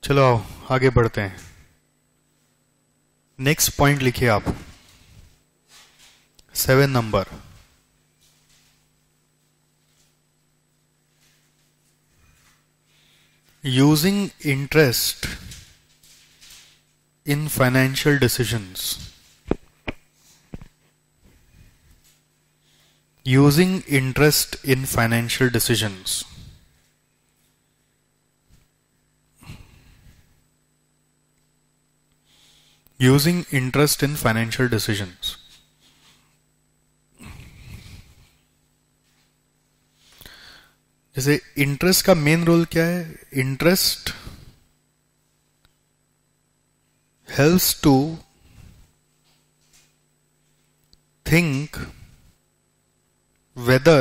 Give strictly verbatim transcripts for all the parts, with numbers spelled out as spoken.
चलो आओ आगे बढ़ते हैं। नेक्स्ट पॉइंट लिखिए आप, seven number. Using interest in financial decisions. Using interest in financial decisions. Using interest in financial decisions. जैसे इंटरेस्ट का मेन रोल क्या है? Interest helps to think whether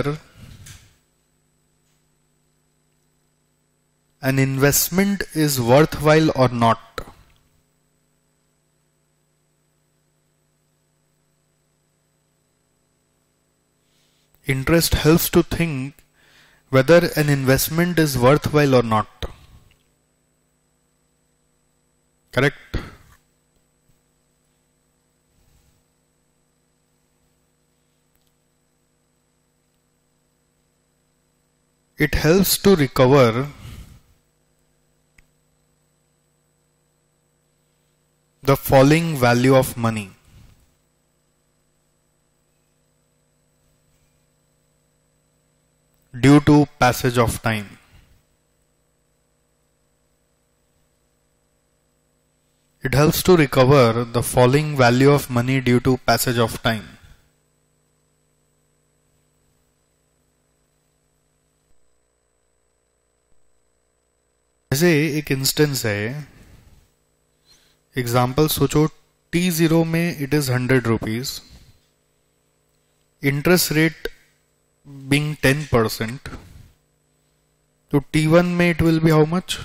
an investment is worthwhile or not. Interest helps to think whether an investment is worthwhile or not. Correct? It helps to recover the falling value of money due to passage of time. It helps to recover the falling value of money due to passage of time. जैसे एक instance है, example सोचो, T zero में it is hundred rupees, interest rate being ten percent, तो T one में it will be how much?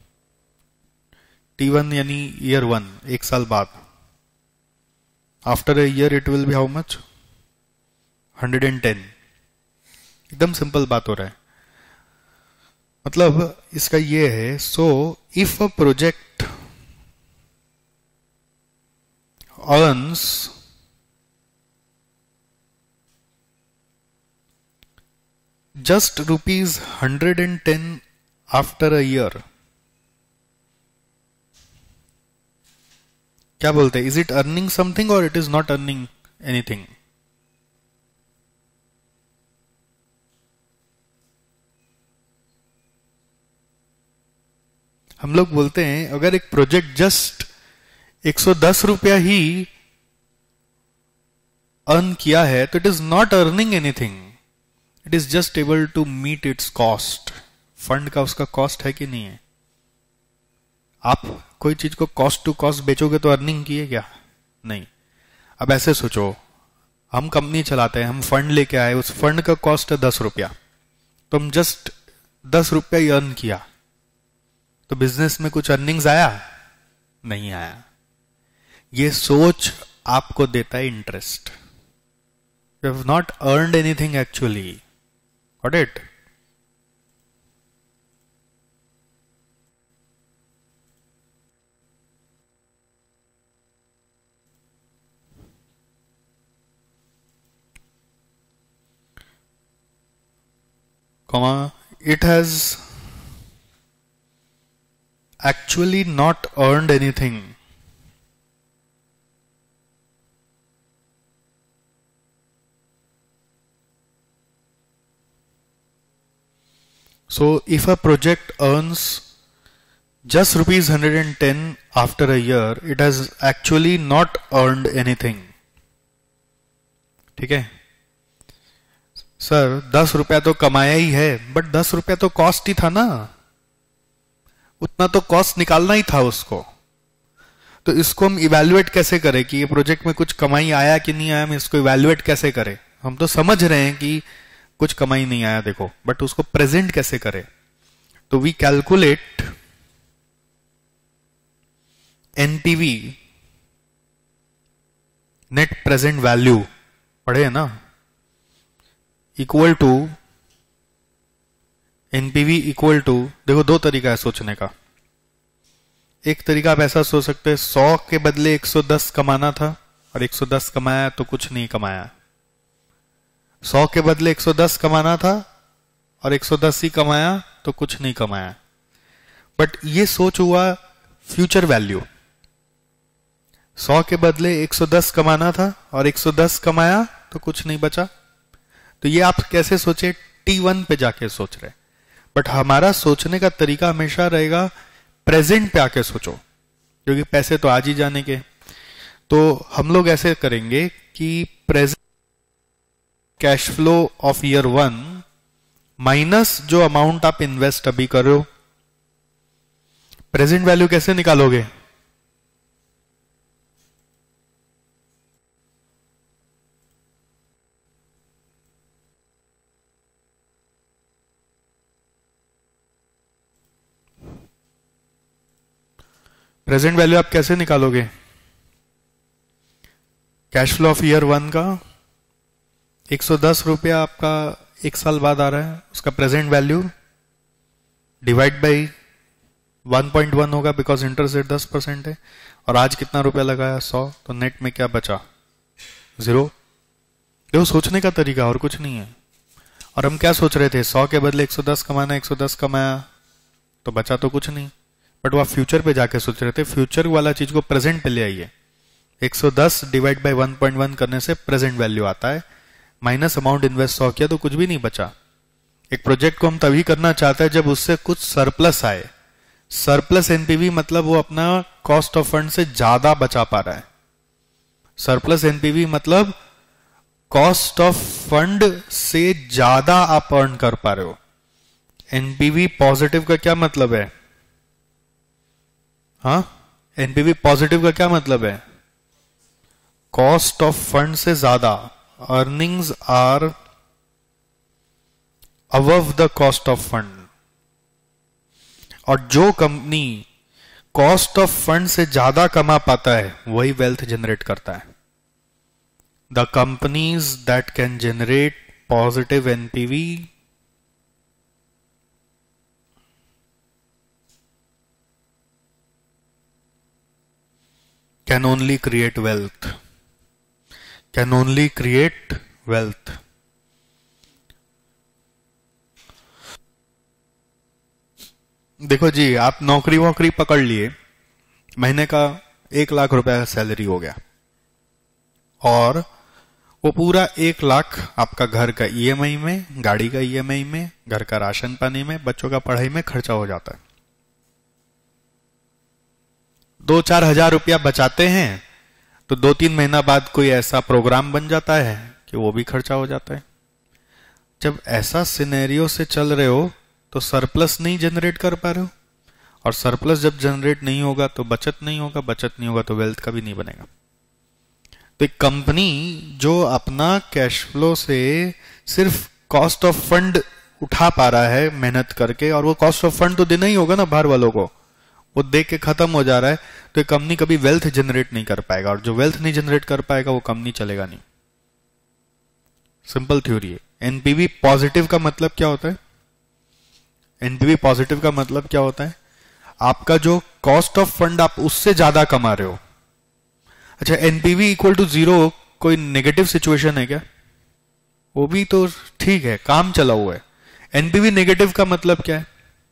T one यानी year one, एक साल बाद, after a year it will be how much? Hundred and ten. एकदम simple बात हो रहा है। मतलब इसका ये है, so if a project earns just rupees hundred and ten after a year, क्या बोलते हैं? इज इट अर्निंग समथिंग और it is not earning anything? हम लोग बोलते हैं अगर एक प्रोजेक्ट जस्ट एक सौ दस रुपया ही अर्न किया है तो it is not earning anything, it is just able to meet its cost. Fund का उसका कॉस्ट है कि नहीं है? आप कोई चीज को कॉस्ट टू कॉस्ट बेचोगे तो अर्निंग की है क्या? नहीं। अब ऐसे सोचो, हम कंपनी चलाते हैं, हम फंड लेके आए, उस फंड का कॉस्ट है दस रुपया, तो हम जस्ट दस रुपया ही अर्न किया, तो बिजनेस में कुछ अर्निंग्स आया? नहीं आया। ये सोच आपको देता है interest. You have not earned anything actually, got it? comma it has actually not earned anything, so if a project earns just rupees one hundred ten after a year, it has actually not earned anything. ठीक है sir, दस रुपया तो कमाया ही है, but दस रुपया तो कॉस्ट ही था ना, उतना तो कॉस्ट निकालना ही था उसको। तो इसको हम इवैल्यूएट कैसे करें कि ये प्रोजेक्ट में कुछ कमाई आया कि नहीं आया? हम इसको इवैल्यूएट कैसे करें? हम तो समझ रहे हैं कि कुछ कमाई नहीं आया देखो, बट उसको प्रेजेंट कैसे करें? तो we calculate NPV, net present value, पढ़े है ना, equal to NPV equal to, देखो दो तरीका है सोचने का। एक तरीका आप ऐसा सोच सकते हैं, सौ के बदले एक सौ दस कमाना था और एक सौ दस कमाया तो कुछ नहीं कमाया। सौ के बदले एक सौ दस कमाना था और एक सौ दस ही कमाया तो कुछ नहीं कमाया। बट ये सोच हुआ फ्यूचर वैल्यू। सौ के बदले एक सौ दस कमाना था और एक सौ दस कमाया तो कुछ नहीं बचा। तो ये आप कैसे सोचे, टी वन पे जाके सोच रहे। बट हमारा सोचने का तरीका हमेशा रहेगा प्रेजेंट पे आके सोचो, क्योंकि पैसे तो आज ही जाने के। तो हम लोग ऐसे करेंगे कि present cash flow of year one minus जो अमाउंट आप इन्वेस्ट अभी कर रहे हो। प्रेजेंट वैल्यू कैसे निकालोगे? प्रेजेंट वैल्यू आप कैसे निकालोगे? Cash flow of year one का एक सौ दस रुपया आपका एक साल बाद आ रहा है, उसका present value divide by one point one होगा, बिकॉज इंटरेस्ट रेट दस परसेंट है। और आज कितना रुपया लगाया? सौ। तो नेट में क्या बचा? जीरो। देखो सोचने का तरीका और कुछ नहीं है। और हम क्या सोच रहे थे, सौ के बदले एक सौ दस कमाना, एक सौ दस कमाया तो बचा तो कुछ नहीं। बट वो आप फ्यूचर पे जाके सोच रहे थे। फ्यूचर वाला चीज को प्रेजेंट पे ले आइए। एक सौ दस divide by one point one करने से प्रेजेंट वैल्यू आता है, माइनस अमाउंट इन्वेस्ट सौ किया तो कुछ भी नहीं बचा। एक प्रोजेक्ट को हम तभी करना चाहते हैं जब उससे कुछ सरप्लस आए। सरप्लस एनपीवी मतलब वो अपना कॉस्ट ऑफ फंड से ज्यादा बचा पा रहा है। सरप्लस एनपीवी मतलब कॉस्ट ऑफ फंड से ज्यादा आप अर्न कर पा रहे हो। एनपीवी पॉजिटिव का क्या मतलब है? हाँ, एनपीवी पॉजिटिव का क्या मतलब है? कॉस्ट ऑफ फंड से ज्यादा, earnings are above the cost of fund. और जो कंपनी कॉस्ट ऑफ फंड से ज्यादा कमा पाता है वही वेल्थ जनरेट करता है। The companies that can generate positive NPV can only create wealth, can only create wealth. देखो जी, आप नौकरी वोकरी पकड़ लिए, महीने का एक लाख रुपया सैलरी हो गया और वो पूरा एक लाख आपका घर का ईएमआई में, गाड़ी का ईएमआई में, घर का राशन पानी में, बच्चों का पढ़ाई में खर्चा हो जाता है। दो चार हजार रुपया बचाते हैं तो दो तीन महीना बाद कोई ऐसा प्रोग्राम बन जाता है कि वो भी खर्चा हो जाता है। जब ऐसा सिनेरियो से चल रहे हो तो सरप्लस नहीं जनरेट कर पा रहे हो, और सरप्लस जब जनरेट नहीं होगा तो बचत नहीं होगा, बचत नहीं होगा तो वेल्थ का भी नहीं बनेगा। तो एक कंपनी जो अपना कैश फ्लो से सिर्फ कॉस्ट ऑफ फंड उठा पा रहा है मेहनत करके, और वो कॉस्ट ऑफ फंड तो देना ही होगा ना बाहर वालों को, वो देख के खत्म हो जा रहा है, तो कंपनी कभी वेल्थ जनरेट नहीं कर पाएगा। और जो वेल्थ नहीं जनरेट कर पाएगा वो कंपनी चलेगा नहीं। सिंपल थ्योरी है। एनपीवी पॉजिटिव का मतलब क्या होता है? एनपीवी पॉजिटिव का मतलब क्या होता है? आपका जो कॉस्ट ऑफ फंड आप उससे ज्यादा कमा रहे हो। अच्छा, एनपीवी इक्वल टू जीरो कोई नेगेटिव सिचुएशन है क्या? वो भी तो ठीक है, काम चला हुआ है। एनपीवी नेगेटिव का मतलब क्या है?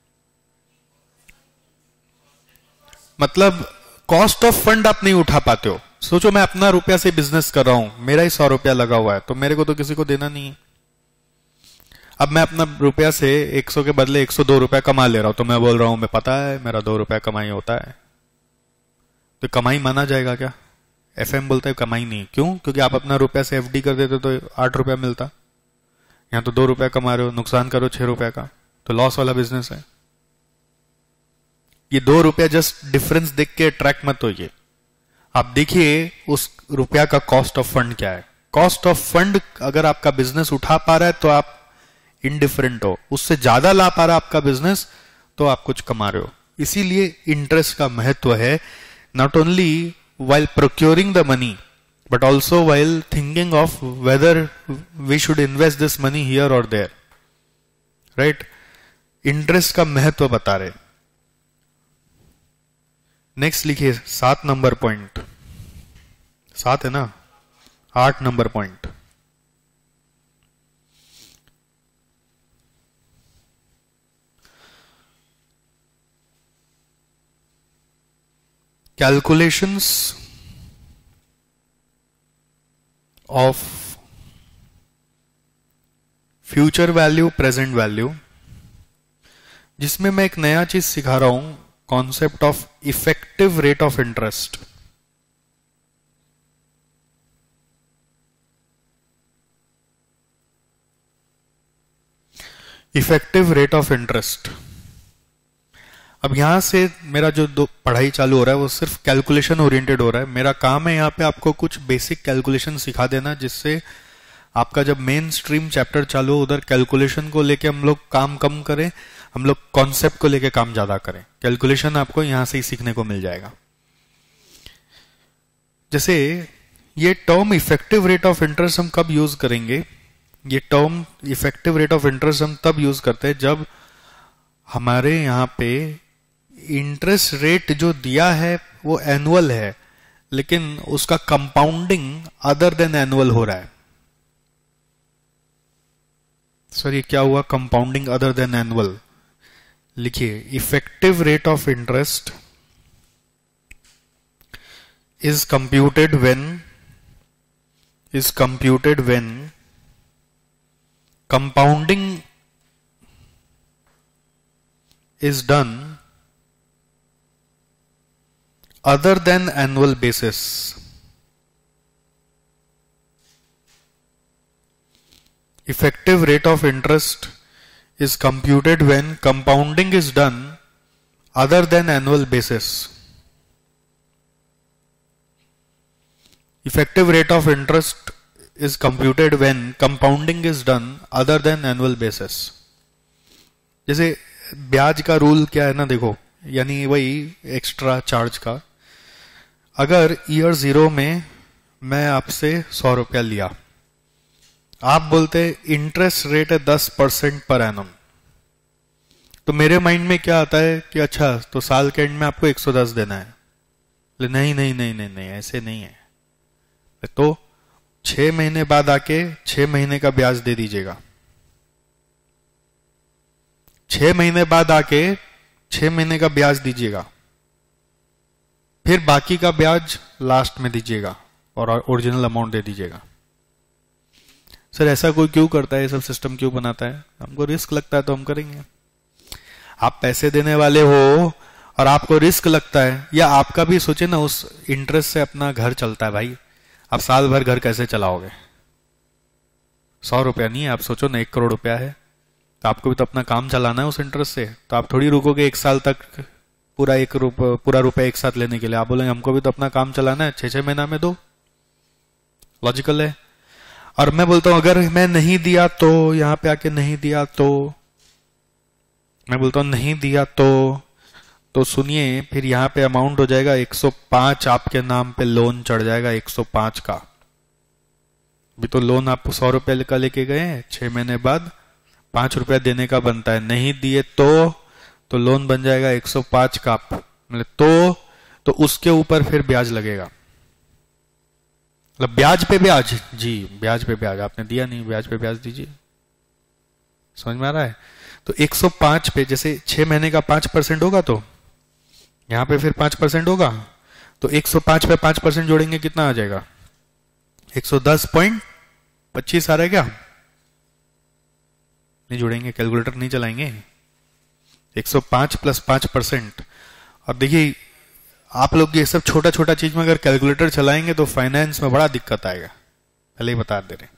मतलब कॉस्ट ऑफ फंड आप नहीं उठा पाते हो। सोचो मैं अपना रुपया से बिजनेस कर रहा हूं, मेरा ही सौ रुपया लगा हुआ है, तो मेरे को तो किसी को देना नहीं है। अब मैं अपना रुपया से एक सौ के बदले एक सौ दो रुपया कमा ले रहा हूं, तो मैं बोल रहा हूं मैं पता है मेरा दो रुपया कमाई होता है, तो कमाई माना जाएगा क्या? एफएम बोलता है कमाई नहीं। क्यों? क्योंकि आप अपना रुपया से एफडी कर देते तो आठ रुपया मिलता, यहां तो दो रुपया कमा रहे हो, नुकसान करो छह रुपया का, तो लॉस वाला बिजनेस है। ये दो रुपया जस्ट डिफरेंस देख के ट्रैक मत होइए, आप देखिए उस रुपया का कॉस्ट ऑफ फंड क्या है। कॉस्ट ऑफ फंड अगर आपका बिजनेस उठा पा रहा है तो आप इनडिफरेंट हो, उससे ज्यादा ला पा रहा है आपका बिजनेस तो आप कुछ कमा रहे हो। इसीलिए इंटरेस्ट का महत्व है, not only while procuring the money but also while thinking of whether we should invest this money here or there, right? Interest का महत्व बता रहे। नेक्स्ट लिखिए सात नंबर पॉइंट, सात है ना, आठ number point, calculations of future value present value, जिसमें मैं एक नया चीज सिखा रहा हूं, concept of effective rate of interest. Effective rate of interest. अब यहां से मेरा जो दो पढ़ाई चालू हो रहा है वो सिर्फ कैलकुलेशन ओरिएंटेड हो रहा है। मेरा काम है यहां पे आपको कुछ बेसिक कैलकुलेशन सिखा देना, जिससे आपका जब मेन स्ट्रीम चैप्टर चालू हो उधर कैलकुलेशन को लेके हम लोग काम कम करें, हम लोग कॉन्सेप्ट को लेके काम ज्यादा करें। कैलकुलेशन आपको यहां से ही सीखने को मिल जाएगा। जैसे ये term effective rate of interest हम कब यूज करेंगे? ये term effective rate of interest हम तब यूज करते हैं जब हमारे यहां पे इंटरेस्ट रेट जो दिया है वो एनुअल है, लेकिन उसका कंपाउंडिंग अदर देन एनुअल हो रहा है। सर ये क्या हुआ कंपाउंडिंग अदर देन एनुअल? लिखिए effective rate of interest is computed when is computed when compounding is done other than annual basis. Effective rate of interest is computed when compounding is done other than annual basis. Effective rate of interest is computed when compounding is done other than annual basis. जैसे ब्याज का rule क्या है ना, देखो, यानी वही extra charge का। अगर ईयर जीरो में मैं आपसे सौ रुपया लिया, आप बोलते इंटरेस्ट रेट है दस परसेंट पर एनम, तो मेरे माइंड में क्या आता है कि अच्छा तो साल के एंड में आपको एक सौ दस देना है। नहीं नहीं नहीं नहीं नहीं ऐसे नहीं है, तो छह महीने बाद आके छह महीने का ब्याज दे दीजिएगा। छह महीने बाद आके छह महीने का ब्याज दीजिएगा, फिर बाकी का ब्याज लास्ट में दीजिएगा और ओरिजिनल अमाउंट दे दीजिएगा। सर ऐसा कोई क्यों करता है, ये सब सिस्टम क्यों बनाता है? हमको रिस्क लगता है तो हम करेंगे। आप पैसे देने वाले हो और आपको रिस्क लगता है, या आपका भी सोचे ना, उस इंटरेस्ट से अपना घर चलता है भाई। आप साल भर घर कैसे चलाओगे? सौ रुपया नहीं है, आप सोचो ना एक करोड़ रुपया है, तो आपको भी तो अपना काम चलाना है उस इंटरेस्ट से। तो आप थोड़ी रुकोगे एक साल तक पूरा एक रुप, पूरा रुपया एक साथ लेने के लिए। आप बोलेंगे हमको भी तो अपना काम चलाना है, छह छह महीना में दो। लॉजिकल है। और मैं बोलता हूं अगर मैं नहीं दिया तो, यहां पे आके नहीं दिया तो, मैं बोलता हूं नहीं दिया तो तो सुनिए, फिर यहां पे अमाउंट हो जाएगा एक सौ पांच, आपके नाम पे लोन चढ़ जाएगा एक सौ पांच का। भी तो लोन आप सौ रुपए का लेके गए, छह महीने बाद पांच रुपया देने का बनता है। नहीं दिए तो तो लोन बन जाएगा एक सौ पांच का, मतलब तो तो उसके ऊपर फिर ब्याज लगेगा। मतलब ब्याज पे ब्याज, जी ब्याज पे ब्याज। आपने दिया नहीं, ब्याज पे ब्याज दीजिए। समझ में आ रहा है? तो एक सौ पांच पे जैसे छह महीने का पांच परसेंट होगा, तो यहां पे फिर पांच परसेंट होगा, तो एक सौ पांच पे पांच परसेंट जोड़ेंगे कितना आ जाएगा? एक सौ दस पॉइंट पच्चीस आ रहा है क्या? नहीं जोड़ेंगे, कैलकुलेटर नहीं चलाएंगे। एक सौ पांच प्लस पांच परसेंट। और देखिए आप लोग ये सब छोटा छोटा चीज में अगर कैलकुलेटर चलाएंगे तो फाइनेंस में बड़ा दिक्कत आएगा, पहले ही बता दे रहे।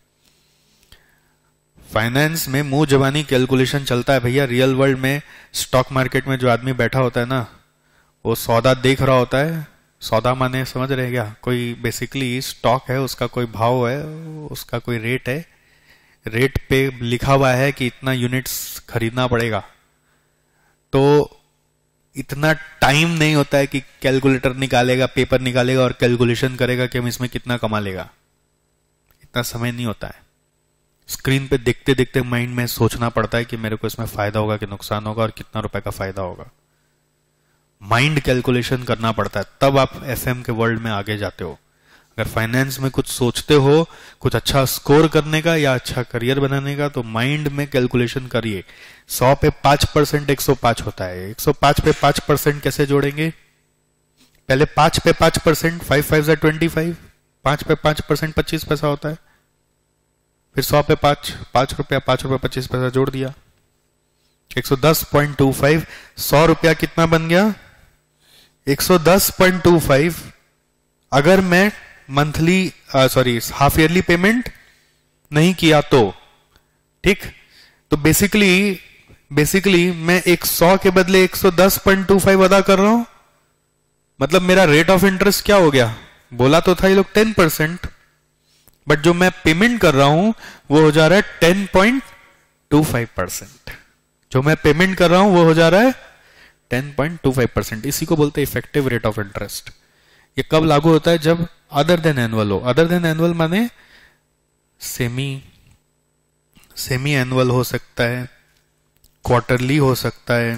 फाइनेंस में मुंह जबानी कैलकुलेशन चलता है भैया। रियल वर्ल्ड में स्टॉक मार्केट में जो आदमी बैठा होता है ना, वो सौदा देख रहा होता है। सौदा माने समझ रहे क्या? कोई बेसिकली स्टॉक है, उसका कोई भाव है, उसका कोई रेट है, रेट पे लिखा हुआ है कि इतना यूनिट्स खरीदना पड़ेगा। तो इतना टाइम नहीं होता है कि कैलकुलेटर निकालेगा, पेपर निकालेगा और कैलकुलेशन करेगा कि हम इसमें कितना कमा लेगा। इतना समय नहीं होता है। स्क्रीन पे देखते देखते माइंड में सोचना पड़ता है कि मेरे को इसमें फायदा होगा कि नुकसान होगा और कितना रुपए का फायदा होगा। माइंड कैलकुलेशन करना पड़ता है, तब आप एफएम के वर्ल्ड में आगे जाते हो। अगर फाइनेंस में कुछ सोचते हो, कुछ अच्छा स्कोर करने का या अच्छा करियर बनाने का, तो माइंड में कैलकुलेशन करिए। सौ पे पांच परसेंट एक सौ पांच होता है, एक सौ पांच पे पांच परसेंट कैसे जोड़ेंगे? पहले पांच पे पांच परसेंट, फाइव फाइव जा ट्वेंटी फाइव, पांच पे पांच परसेंट पच्चीस पैसा होता है। फिर सौ पे पांच, पांच रुपया, पांच रुपया पच्चीस पैसा जोड़ दिया, एक सौ दस पॉइंट टू फाइव। सौ रुपया कितना बन गया? एक सौ दस पॉइंट टू फाइव। अगर मैं monthly sorry half yearly payment नहीं किया तो ठीक, तो बेसिकली बेसिकली मैं एक सौ के बदले एक सौ दस पॉइंट टू फाइव अदा कर रहा हूं। मतलब मेरा रेट ऑफ इंटरेस्ट क्या हो गया? बोला तो था ये लोग टेन परसेंट, बट जो मैं पेमेंट कर रहा हूं वो हो जा रहा है ten point two five percent. जो मैं पेमेंट कर रहा हूं वो हो जा रहा है ten point two five percent. इसी को बोलते हैं इफेक्टिव रेट ऑफ इंटरेस्ट। ये कब लागू होता है? जब अदर देन एनुअल हो। अदर देन एनुअल माने सेमी सेमी एनुअल हो सकता है, क्वार्टरली हो सकता है,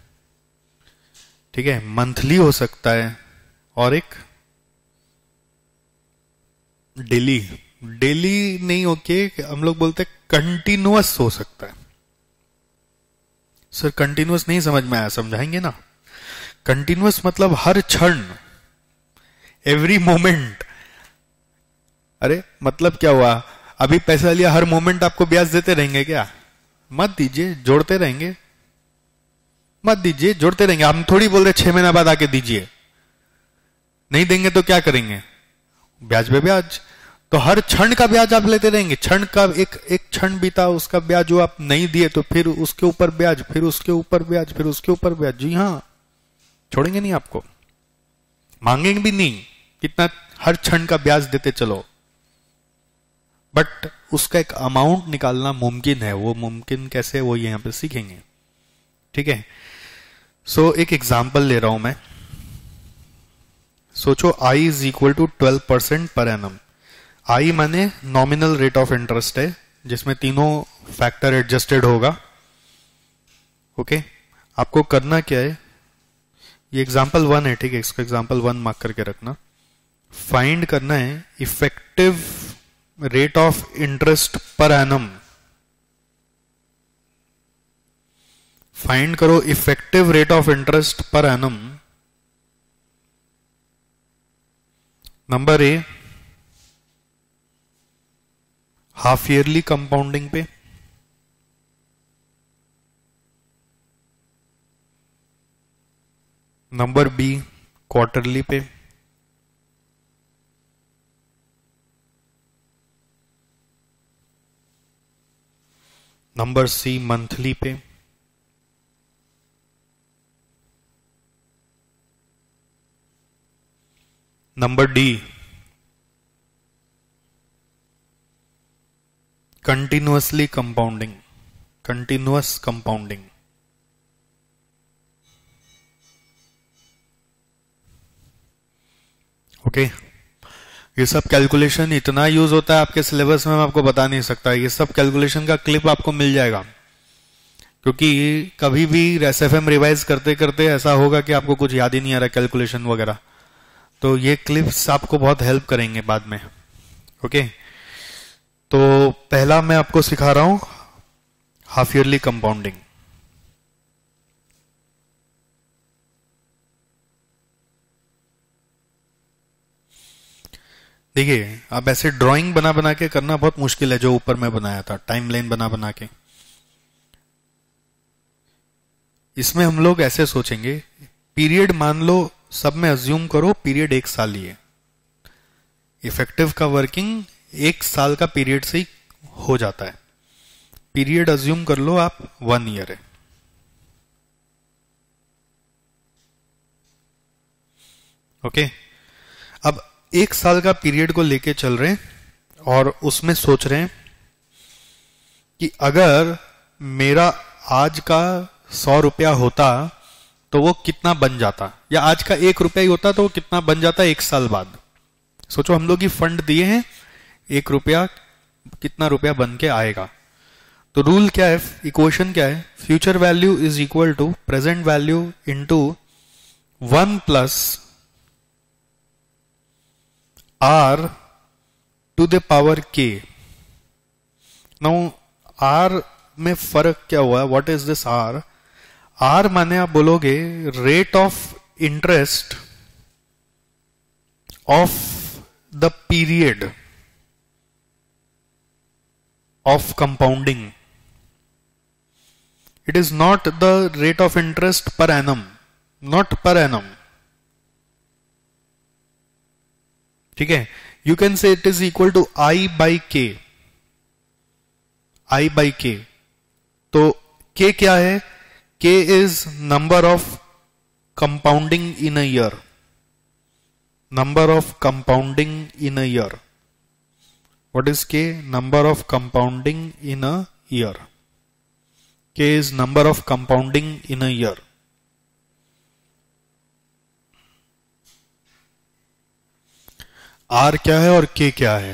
ठीक है, मंथली हो सकता है, और एक डेली। डेली नहीं होके हम लोग बोलते हैं कंटिन्यूअस हो सकता है। सर कंटिन्यूअस नहीं समझ में आया, समझाएंगे ना? कंटिन्यूअस मतलब हर क्षण, एवरी मोमेंट। अरे मतलब क्या हुआ? अभी पैसा लिया, हर मोमेंट आपको ब्याज देते रहेंगे क्या? मत दीजिए, जोड़ते रहेंगे। मत दीजिए, जोड़ते रहेंगे। हम थोड़ी बोल रहे छह महीना बाद आके दीजिए। नहीं देंगे तो क्या करेंगे? ब्याज पे ब्याज। तो हर क्षण का ब्याज आप लेते रहेंगे। क्षण का एक एक क्षण बीता, उसका ब्याज जो आप नहीं दिए तो फिर उसके ऊपर ब्याज, फिर उसके ऊपर ब्याज, फिर उसके ऊपर ब्याज। जी हाँ, छोड़ेंगे नहीं आपको, मांगेंगे भी नहीं। कितना? हर क्षण का ब्याज देते चलो, बट उसका एक अमाउंट निकालना मुमकिन है। वो मुमकिन कैसे, वो यहां पे सीखेंगे, ठीक है। सो so, एक एग्जांपल ले रहा हूं मैं। सोचो I is equal to twelve percent per annum. I माने नॉमिनल रेट ऑफ इंटरेस्ट है, जिसमें तीनों फैक्टर एडजस्टेड होगा। Okay okay? आपको करना क्या है? ये एग्जांपल वन है, ठीक है, इसका एग्जांपल वन मार्क करके रखना। फाइंड करना है effective rate of interest per annum. Find करो effective rate of interest per annum. Number A, half yearly compounding पे। नंबर बी, क्वार्टरली पे। नंबर सी, मंथली पे। Number D, continuously compounding, continuous compounding. Okay, ये सब calculation इतना use होता है आपके सिलेबस में, मैं आपको बता नहीं सकता। ये सब कैलकुलेशन का क्लिप आपको मिल जाएगा, क्योंकि कभी भी एसएफएम रिवाइज करते करते ऐसा होगा कि आपको कुछ याद ही नहीं आ रहा कैलकुलेशन वगैरह, तो ये क्लिप्स आपको बहुत हेल्प करेंगे बाद में। ओके, तो पहला मैं आपको सिखा रहा हूं हाफ ईयरली कंपाउंडिंग। देखिए, अब ऐसे ड्राइंग बना बना के करना बहुत मुश्किल है, जो ऊपर मैं बनाया था टाइमलाइन बना बना के। इसमें हम लोग ऐसे सोचेंगे, पीरियड मान लो सब में अज्यूम करो पीरियड एक साल ही है। इफेक्टिव का वर्किंग एक साल का पीरियड से ही हो जाता है। पीरियड अज्यूम कर लो आप वन ईयर है। ओके, अब एक साल का पीरियड को लेके चल रहे हैं और उसमें सोच रहे हैं कि अगर मेरा आज का सौ रुपया होता तो वो कितना बन जाता, या आज का एक रुपया ही होता तो वो कितना बन जाता एक साल बाद। सोचो, हम लोग ही फंड दिए हैं, एक रुपया कितना रुपया बन के आएगा। तो रूल क्या है, इक्वेशन क्या है? Future value is equal to present value into one plus r to the power k. Now r में फर्क क्या हुआ? What is this r? R माने आप बोलोगे rate of interest of the period of compounding. It is not the rate of interest per annum, not per annum. ठीक है, you can say it is equal to I by K. I by K. तो K क्या है? K is number of compounding in a year. Number of compounding in a year. What is K? Number of compounding in a year. K is number of compounding in a year. R क्या है और K क्या है?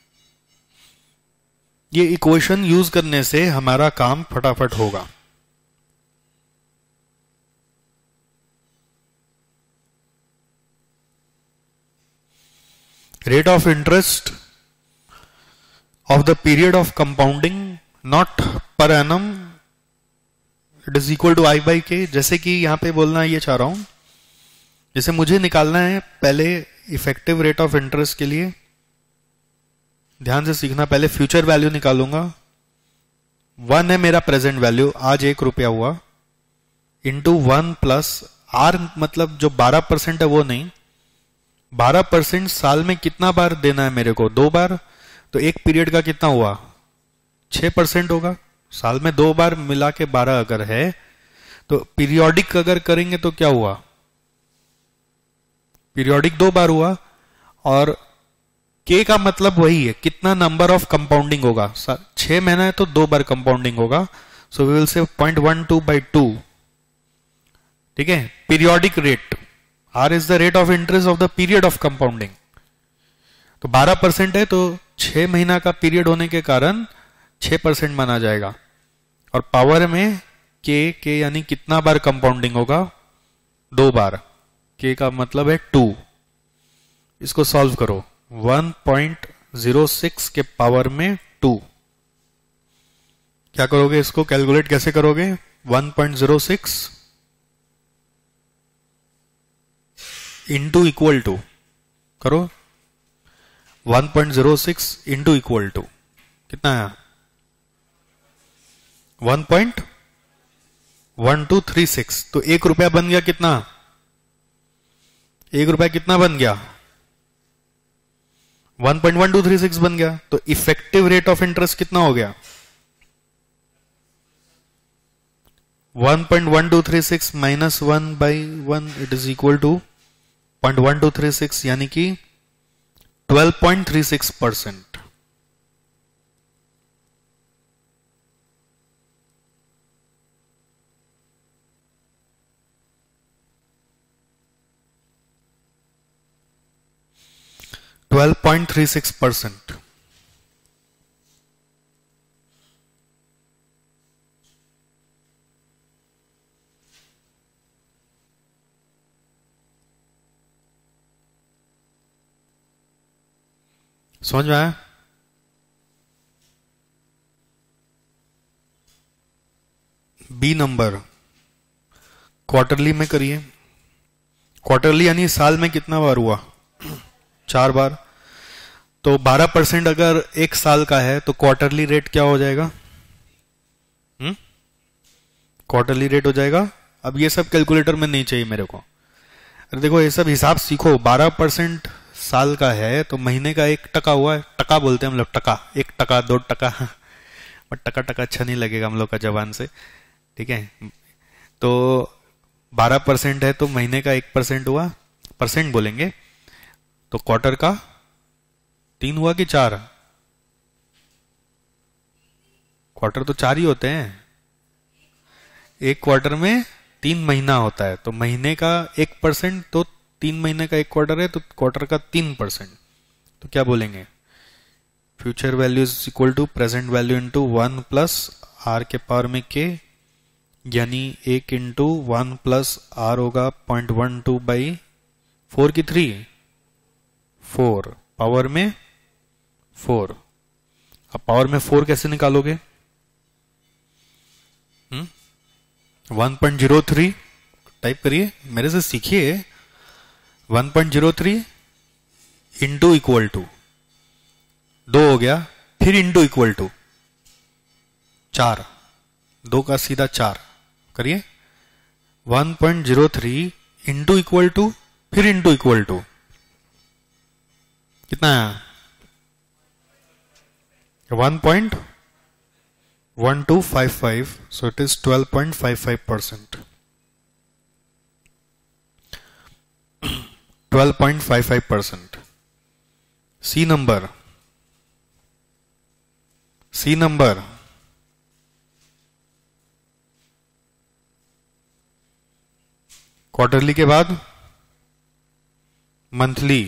ये equation use करने से हमारा काम फटाफट होगा। Rate of interest of the period of compounding, not per annum, it is equal to i by k. जैसे कि यहां पे बोलना ये चाह रहा हूं, जैसे मुझे निकालना है पहले इफेक्टिव रेट ऑफ इंटरेस्ट के लिए, ध्यान से सीखना, पहले फ्यूचर वैल्यू निकालूंगा। वन है मेरा प्रेजेंट वैल्यू, आज एक रुपया हुआ, इंटू वन प्लस आर, मतलब जो बारह परसेंट है वो नहीं, बारह परसेंट साल में कितना बार देना है मेरे को? दो बार। तो एक पीरियड का कितना हुआ? छह परसेंट होगा। साल में दो बार मिला के बारह अगर है, तो पीरियोडिक अगर करेंगे तो क्या हुआ? पीरियोडिक दो बार हुआ। और के का मतलब वही है, कितना नंबर ऑफ कंपाउंडिंग होगा? छह महीना है तो दो बार कंपाउंडिंग होगा। So we will say point one two by two. ठीक है, periodic rate, r is the rate of interest of the period of compounding. तो बारह परसेंट है तो छह महीना का पीरियड होने के कारण छह परसेंट माना जाएगा। और पावर में के के यानी कितना बार कंपाउंडिंग होगा? दो बार। के का मतलब है टू। इसको सॉल्व करो, वन पॉइंट ज़ीरो सिक्स के पावर में टू। क्या करोगे? इसको कैलकुलेट कैसे करोगे? One point zero six into equal to करो, one point zero six into equal to कितना है? One point one two three six. तो एक रुपया बन गया कितना? एक रुपया कितना बन गया? One point one two three six बन गया। तो इफेक्टिव रेट ऑफ इंटरेस्ट कितना हो गया? One point one two three six minus one by one, it is equal to point one two three six, यानी कि twelve point three six percent. Twelve point three six percent. समझ में आया? B number quarterly में करिए। Quarterly यानी साल में कितना बार हुआ? चार बार। तो बारह परसेंट अगर एक साल का है तो क्वार्टरली रेट क्या हो जाएगा? हम्म क्वार्टरली रेट हो जाएगा। अब ये सब कैलकुलेटर में नहीं चाहिए मेरे को। अरे देखो, ये सब हिसाब सीखो। बारह परसेंट साल का है तो महीने का एक टका हुआ है, टका बोलते हैं हम लोग, टका, एक टका, दो टका, बट टका टका अच्छा नहीं लगेगा हम लोग का जबान से। ठीक है, तो बारह परसेंट है तो महीने का एक परसेंट हुआ, परसेंट बोलेंगे। तो क्वार्टर का तीन हुआ कि चार? क्वार्टर तो चार ही होते हैं, एक क्वार्टर में तीन महीना होता है, तो महीने का एक परसेंट तो तीन महीने का एक क्वार्टर है, तो क्वार्टर का तीन परसेंट। तो क्या बोलेंगे? Future value is equal to present value into one plus r के पावर में के, यानी एक इंटू वन प्लस आर होगा point one two by four की थ्री, फोर पावर में फोर। अब पावर में फोर कैसे निकालोगे? One point zero three type करिए, मेरे से सीखिए। One point zero three into equal to दो हो गया, फिर इंटू इक्वल टू चार, दो का सीधा चार करिए। One point zero three into equal to फिर इंटू इक्वल टू कितना है? One point one two five five, so it is twelve point five five percent. Twelve point five five percent. C number, C number quarterly के बाद monthly,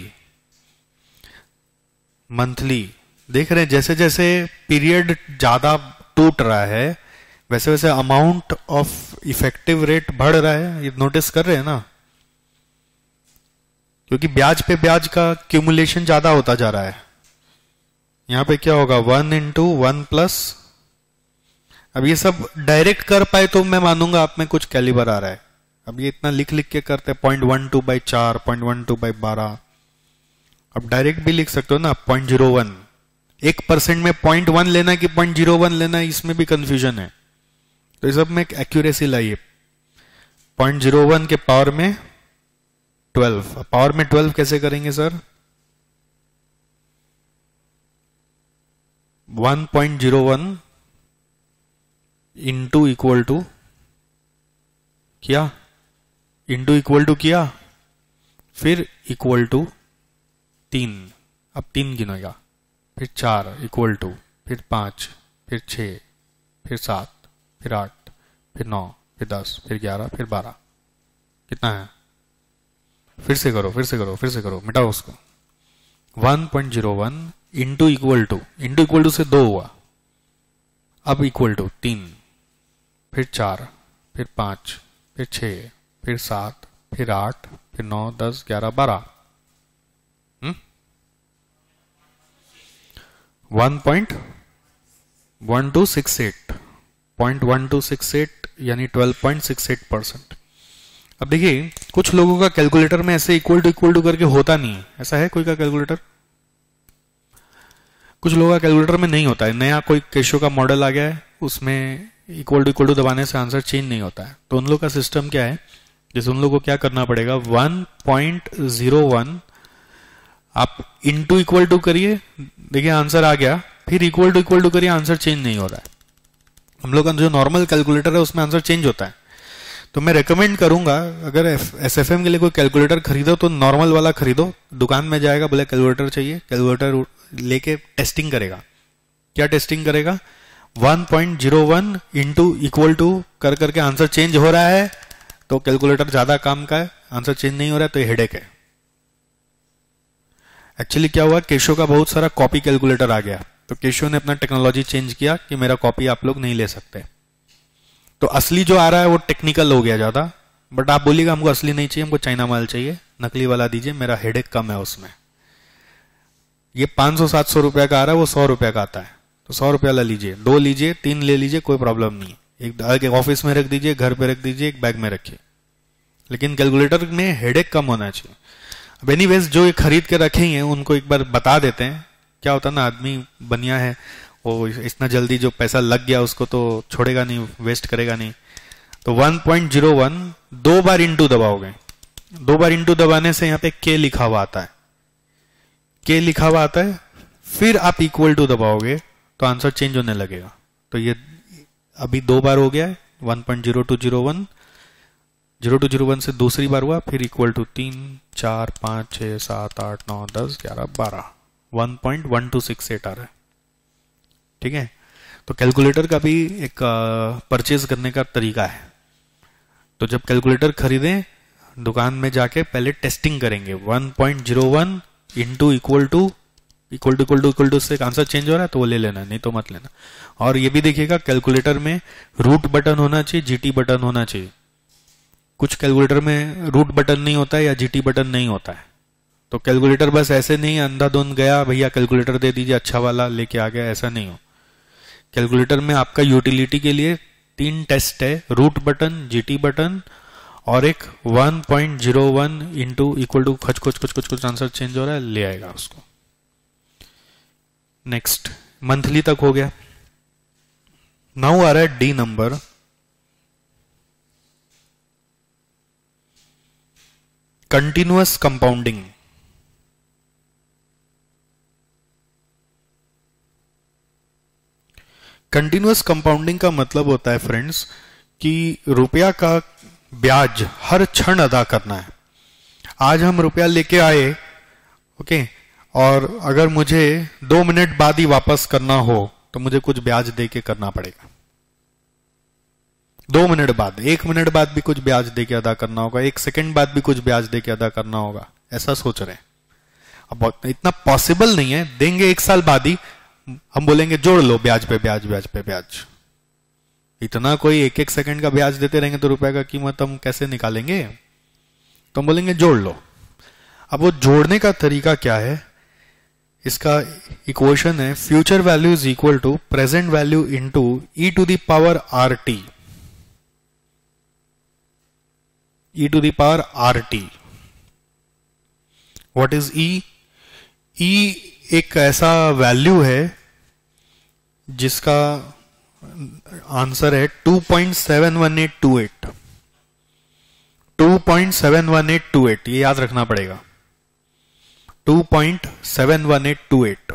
monthly देख रहे हैं जैसे जैसे पीरियड ज्यादा टूट रहा है वैसे वैसे अमाउंट ऑफ इफेक्टिव रेट बढ़ रहा है। ये नोटिस कर रहे हैं ना, क्योंकि ब्याज पे ब्याज का क्यूमुलेशन ज्यादा होता जा रहा है। यहां पे क्या होगा? वन इंटू वन प्लस, अब ये सब डायरेक्ट कर पाए तो मैं मानूंगा आप में कुछ कैलिबर आ रहा है। अब ये इतना लिख लिख के करते हैं, पॉइंट वन टू बाई चार, पॉइंट वन टू बाई बारह। अब डायरेक्ट भी लिख सकते हो ना, पॉइंट जीरो वन। एक परसेंट में पॉइंट वन लेना कि पॉइंट जीरो वन लेना, इसमें भी कंफ्यूजन है। तो इस सब में एक एक्यूरेसी लाइए। पॉइंट जीरो वन के पावर में ट्वेल्व, पावर में ट्वेल्व कैसे करेंगे sir? One point zero one into equal to किया, इंटू इक्वल टू किया, फिर इक्वल टू तीन, अब तीन गिनेगा, फिर चार इक्वल टू, फिर पांच, फिर छह, फिर सात, फिर आठ, फिर नौ, फिर दस, फिर ग्यारह, फिर बारह। कितना है? फिर से करो, फिर से करो, फिर से करो, मिटाओ उसको। One point zero one into equal to, into equal to से दो हुआ, अब इक्वल टू तीन, फिर चार, फिर पांच, फिर छह, फिर सात, फिर आठ, फिर नौ, दस, ग्यारह, बारह। One point one two six eight, point one two six eight यानी twelve point six eight percent. अब देखिए कुछ लोगों का कैलकुलेटर में ऐसे इक्वल टू इक्वल टू करके होता नहीं है। ऐसा है कोई का कैलकुलेटर? कुछ लोगों का कैलकुलेटर में नहीं होता है। नया कोई केशो का मॉडल आ गया है, उसमें इक्वल टू इक्वल टू दबाने से आंसर चेंज नहीं होता है। तो उन लोग का सिस्टम क्या है, जैसे उन लोगों को क्या करना पड़ेगा, वन पॉइंट जीरो वन आप इंटू इक्वल टू करिए, देखिए आंसर आ गया, फिर इक्वल टू इक्वल टू करिए, आंसर चेंज नहीं हो रहा है। हम लोग का जो नॉर्मल कैलकुलेटर है उसमें आंसर चेंज होता है। तो मैं रेकमेंड करूंगा अगर एसएफएम के लिए कोई कैलकुलेटर खरीदो तो नॉर्मल वाला खरीदो। दुकान में जाएगा, बोले कैलकुलेटर चाहिए, कैलकुलेटर लेके टेस्टिंग करेगा। क्या टेस्टिंग करेगा? One point zero one into equal to कर करके आंसर चेंज हो रहा है तो कैलकुलेटर ज्यादा काम का है, आंसर चेंज नहीं हो रहा है तो ये हेडेक है। एक्चुअली क्या हुआ, केशो का बहुत सारा कॉपी कैलकुलेटर आ गया, तो केशो ने अपना टेक्नोलॉजी चेंज किया कि मेरा कॉपी आप लोग नहीं ले सकते। तो असली जो आ रहा है वो टेक्निकल हो गया ज्यादा, बट आप बोलिएगा हमको असली नहीं चाहिए, हमको चाइना माल चाहिए, नकली वाला दीजिए, मेरा हेडेक कम है उसमें। ये पांच सौ सात सौ रुपए का आ रहा है, वो सौ रुपए का आता है, तो सौ रुपया ला लीजिए, दो लीजिए, तीन ले लीजिए, कोई प्रॉब्लम नहीं। एक ऑफिस में रख दीजिए, घर पे रख दीजिए, एक बैग में रखिए, लेकिन कैलकुलेटर में हेडेक कम होना चाहिए। अब एनीवेज जो ये खरीद के रखे हैं उनको एक बार बता देते हैं। क्या होता है ना, आदमी बनिया है, वो इतना जल्दी जो पैसा लग गया उसको तो छोड़ेगा नहीं, वेस्ट करेगा नहीं। तो वन पॉइंट जीरो वन दो बार इंटू दबाओगे, दो बार इंटू दबाने से यहाँ पे के लिखा हुआ आता है, के लिखा हुआ आता है, फिर आप इक्वल टू दबाओगे तो आंसर चेंज होने लगेगा। तो ये अभी दो बार हो गया है, one point zero two zero one, zero two zero one से दूसरी बार हुआ, फिर इक्वल टू तीन, चार, पांच, छह, सात, आठ, नौ, दस, ग्यारह, बारह, one point one two six eight आ रहा है। ठीक है, तो कैलकुलेटर का भी एक परचेज करने का तरीका है। तो जब कैलकुलेटर खरीदें दुकान में जाके पहले टेस्टिंग करेंगे, one point zero one into equal to equal to equal to equal to से आंसर चेंज हो रहा है तो वो ले लेना, नहीं तो मत लेना। और ये भी देखिएगा कैलकुलेटर में रूट बटन होना चाहिए, जीटी बटन होना चाहिए। कुछ कैलकुलेटर में रूट बटन नहीं होता है या जीटी बटन नहीं होता है, तो कैलकुलेटर बस ऐसे नहीं अंधाधुंध गया भैया कैलकुलेटर दे दीजिए अच्छा वाला लेके आ गया, ऐसा नहीं हो। कैलकुलेटर में आपका यूटिलिटी के लिए तीन टेस्ट है, रूट बटन, जीटी बटन और एक one point zero one into equal to खच कुछ कुछ कुछ कुछ आंसर चेंज हो रहा है, ले आएगा उसको। नेक्स्ट मंथली तक हो गया। नाउ आ रहा है D number, continuous compounding. Continuous compounding का मतलब होता है फ्रेंड्स कि रुपया का ब्याज हर क्षण अदा करना है। आज हम रुपया लेके आए, ओके, और अगर मुझे दो मिनट बाद ही वापस करना हो तो मुझे कुछ ब्याज दे के करना पड़ेगा। दो मिनट बाद, एक मिनट बाद भी कुछ ब्याज दे के अदा करना होगा, एक सेकंड बाद भी कुछ ब्याज दे के अदा करना होगा, ऐसा सोच रहे हैं। अब इतना पॉसिबल नहीं है, देंगे एक साल बाद ही हम बोलेंगे जोड़ लो ब्याज पे ब्याज ब्याज पे ब्याज। इतना कोई एक एक सेकंड का ब्याज देते रहेंगे तो रुपए का कीमत हम कैसे निकालेंगे? तो हम बोलेंगे जोड़ लो। अब वो जोड़ने का तरीका क्या है, इसका इक्वेशन है future value is equal to present value into e to the power are t, e to the power are t. What is e? E एक ऐसा वैल्यू है जिसका आंसर है two point seven one eight two eight, two point seven one eight two eight, ये याद रखना पड़ेगा, two point seven one eight two eight.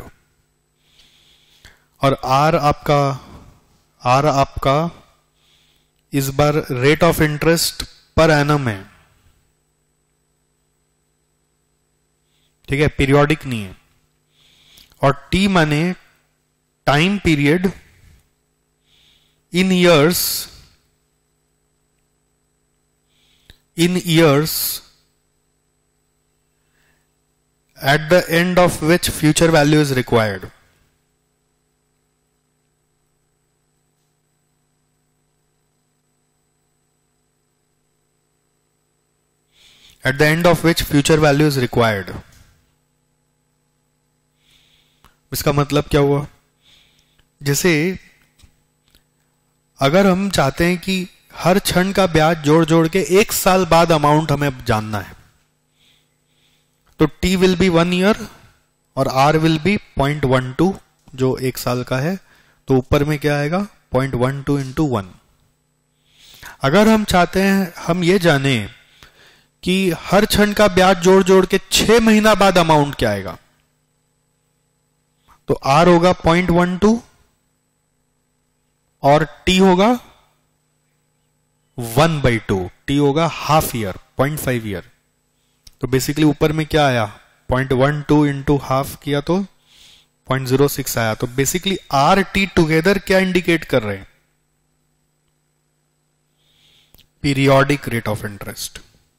और आर आपका आर आपका इस बार rate of interest per annum है, ठीक है, पीरियोडिक नहीं है। और टी माने time period in years, in years at the end of which future value is required. At the end of which future value is required. इसका मतलब क्या हुआ? जैसे अगर हम चाहते हैं कि हर क्षण का ब्याज जोड़ जोड़ के एक साल बाद अमाउंट हमें जानना है, तो t will be one year और r will be point one two, जो एक साल का है, तो ऊपर में क्या आएगा point one two into one. अगर हम चाहते हैं हम ये जाने कि हर क्षण का ब्याज जोड़ जोड़ के छह महीना बाद अमाउंट क्या आएगा, तो आर होगा पॉइंट वन टू और टी होगा वन बाई टू, टी होगा half year, point five year. तो बेसिकली ऊपर में क्या आया, point one two into half किया तो पॉइंट जीरो सिक्स आया। तो बेसिकली आर टी टुगेदर क्या इंडिकेट कर रहे हैं, पीरियोडिक रेट ऑफ इंटरेस्ट।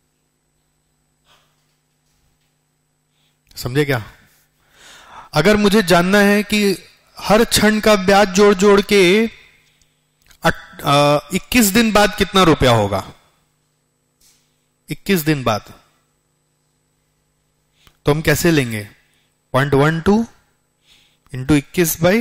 समझे क्या? अगर मुझे जानना है कि हर क्षण का ब्याज जोड़ जोड़ के इक्कीस दिन बाद कितना रुपया होगा, इक्कीस दिन बाद, तो हम कैसे लेंगे, पॉइंट वन टू इंटू इक्कीस बाई।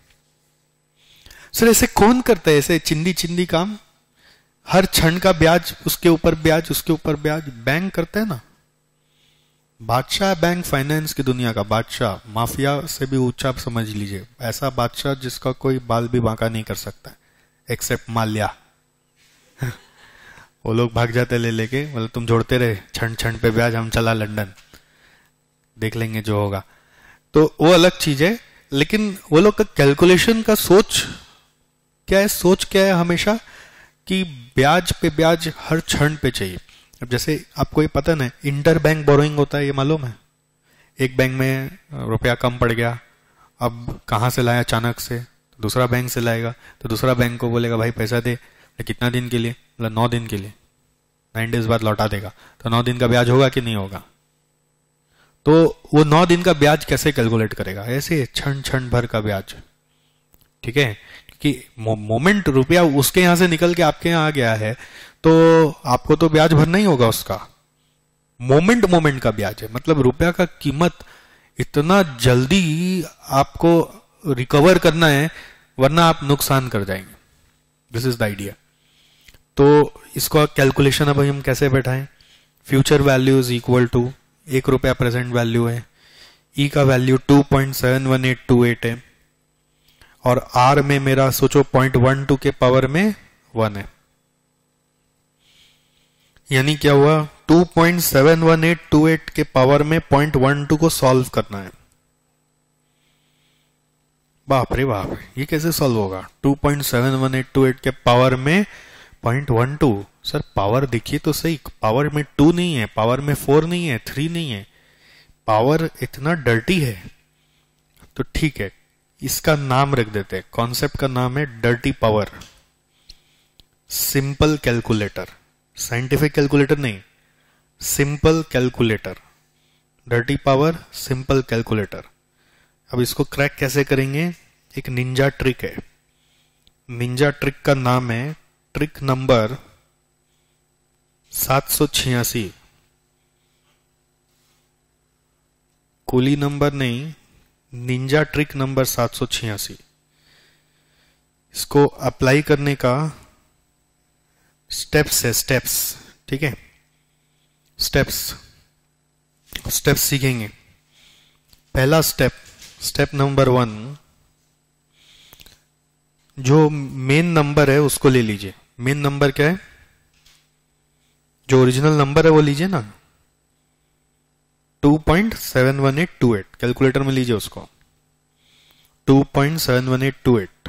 सर ऐसे कौन करता है, ऐसे चिंदी चिंदी काम, हर क्षण का ब्याज उसके ऊपर ब्याज उसके ऊपर ब्याज? बैंक करता है ना, बादशाह बैंक फाइनेंस की दुनिया का बादशाह, माफिया से भी ऊंचा समझ लीजिए, ऐसा बादशाह जिसका कोई बाल भी बांका नहीं कर सकता एक्सेप्ट माल्या। वो लोग भाग जाते ले लेके, मतलब तुम जोड़ते रहे क्षण क्षण पे ब्याज, हम चला लंदन, देख लेंगे जो होगा। तो वो अलग चीज है, लेकिन वो लोग का कैलकुलेशन का सोच क्या है, सोच क्या है हमेशा कि ब्याज पे ब्याज हर क्षण पे चाहिए। अब जैसे आपको ये पता ना, इंटर बैंक बोरोइंग होता है, ये मालूम है? एक बैंक में रुपया कम पड़ गया, अब कहां से लाया अचानक से, तो दूसरा बैंक से लाएगा, तो दूसरा बैंक को बोलेगा भाई पैसा दे, कितना दिन के लिए, मतलब नौ दिन के लिए, नाइन डेज बाद लौटा देगा, तो नौ दिन का ब्याज होगा कि नहीं होगा? तो वो नौ दिन का ब्याज कैसे कैलकुलेट करेगा? ऐसे क्षण क्षण भर का ब्याज, ठीक है, कि मो, मोमेंट रुपया उसके यहां से निकल के आपके यहां आ गया है, तो आपको तो ब्याज भरना ही होगा उसका। मोमेंट मोमेंट का ब्याज है, मतलब रुपया का कीमत इतना जल्दी आपको रिकवर करना है, वरना आप नुकसान कर जाएंगे। This is the idea. तो इसको कैलकुलेशन अब हम कैसे बैठाएं? Future value is equal to, एक रुपया प्रेजेंट वैल्यू है, ई का value two point seven one eight two eight है, और आर में मेरा सोचो पॉइंट वन टू के पावर में वन है, यानी क्या हुआ, two point seven one eight two eight के पावर में पॉइंट वन टू को सॉल्व करना है। बाप रे बाप, ये कैसे सॉल्व होगा? Two point seven one eight two eight के पावर में point one two, sir power देखिए तो सही, पावर में टू नहीं है, पावर में फोर नहीं है, थ्री नहीं है, पावर इतना डर्टी है। तो ठीक है, इसका नाम रख देते हैं, कॉन्सेप्ट का नाम है dirty power. Simple calculator, scientific calculator नहीं, simple calculator, dirty power simple calculator. अब इसको क्रैक कैसे करेंगे? एक निंजा ट्रिक है, निंजा ट्रिक का नाम है ट्रिक नंबर सात सौ छियासी। कूली नंबर नहीं, निंजा ट्रिक नंबर सात सौ छियासी। इसको अप्लाई करने का स्टेप्स है, स्टेप्स, ठीक है, स्टेप्स स्टेप्स सीखेंगे। पहला स्टेप, स्टेप नंबर वन, जो मेन नंबर है उसको ले लीजिए। मेन नंबर क्या है? जो ओरिजिनल नंबर है वो लीजिए ना, two point seven one eight two eight, calculator में लीजिए उसको, two point seven one eight two eight.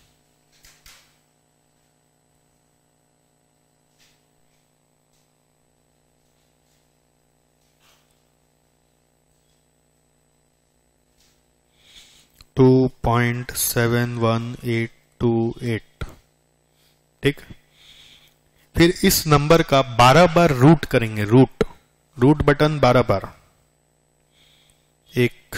Two point seven one eight two eight, ठीक। फिर इस नंबर का बारह बार रूट करेंगे, रूट रूट बटन बारह बार, एक,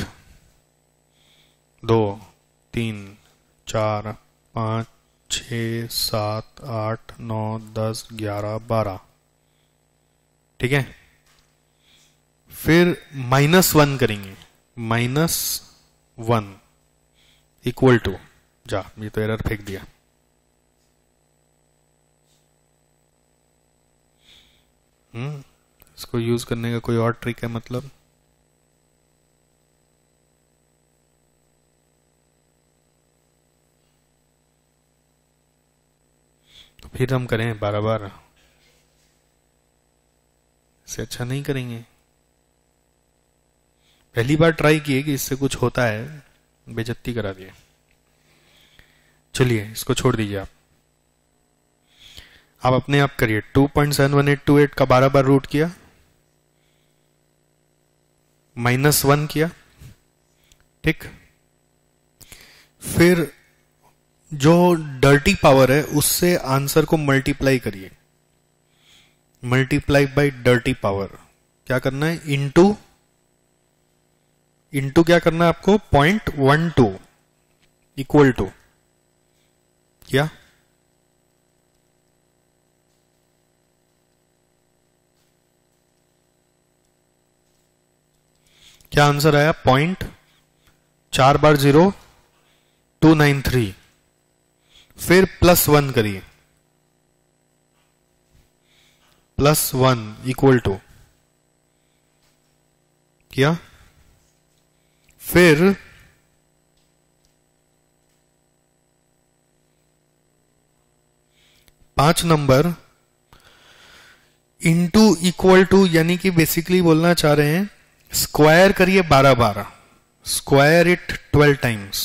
दो, तीन, चार, पांच, छ, सात, आठ, नौ, दस, ग्यारह, बारह, ठीक है। फिर माइनस वन करेंगे, माइनस वन इक्वल टू, जा ये तो एरर फेंक दिया, हम्म इसको यूज करने का कोई और ट्रिक है मतलब? तो फिर हम करें बारह बार, इससे अच्छा नहीं करेंगे। पहली बार ट्राई किए कि इससे कुछ होता है, बेइज्जती करा दिए। चलिए इसको छोड़ दीजिए आप आप अपने आप करिए। Two point seven one eight two eight का बारह बार रूट किया, माइनस वन किया, ठीक। फिर जो डर्टी पावर है उससे आंसर को मल्टीप्लाई करिए, मल्टीप्लाई बाय डर्टी पावर। क्या करना है? इनटू, इनटू क्या करना है आपको? Point one two equal to, क्या क्या आंसर आया? पॉइंट चार बार जीरो, टू नाइन थ्री। फिर प्लस वन करिए, प्लस वन इक्वल टू, क्या? फिर पांच नंबर इनटू इक्वल टू, यानी कि बेसिकली बोलना चाह रहे हैं स्क्वायर करिए बारह बार, square it twelve times.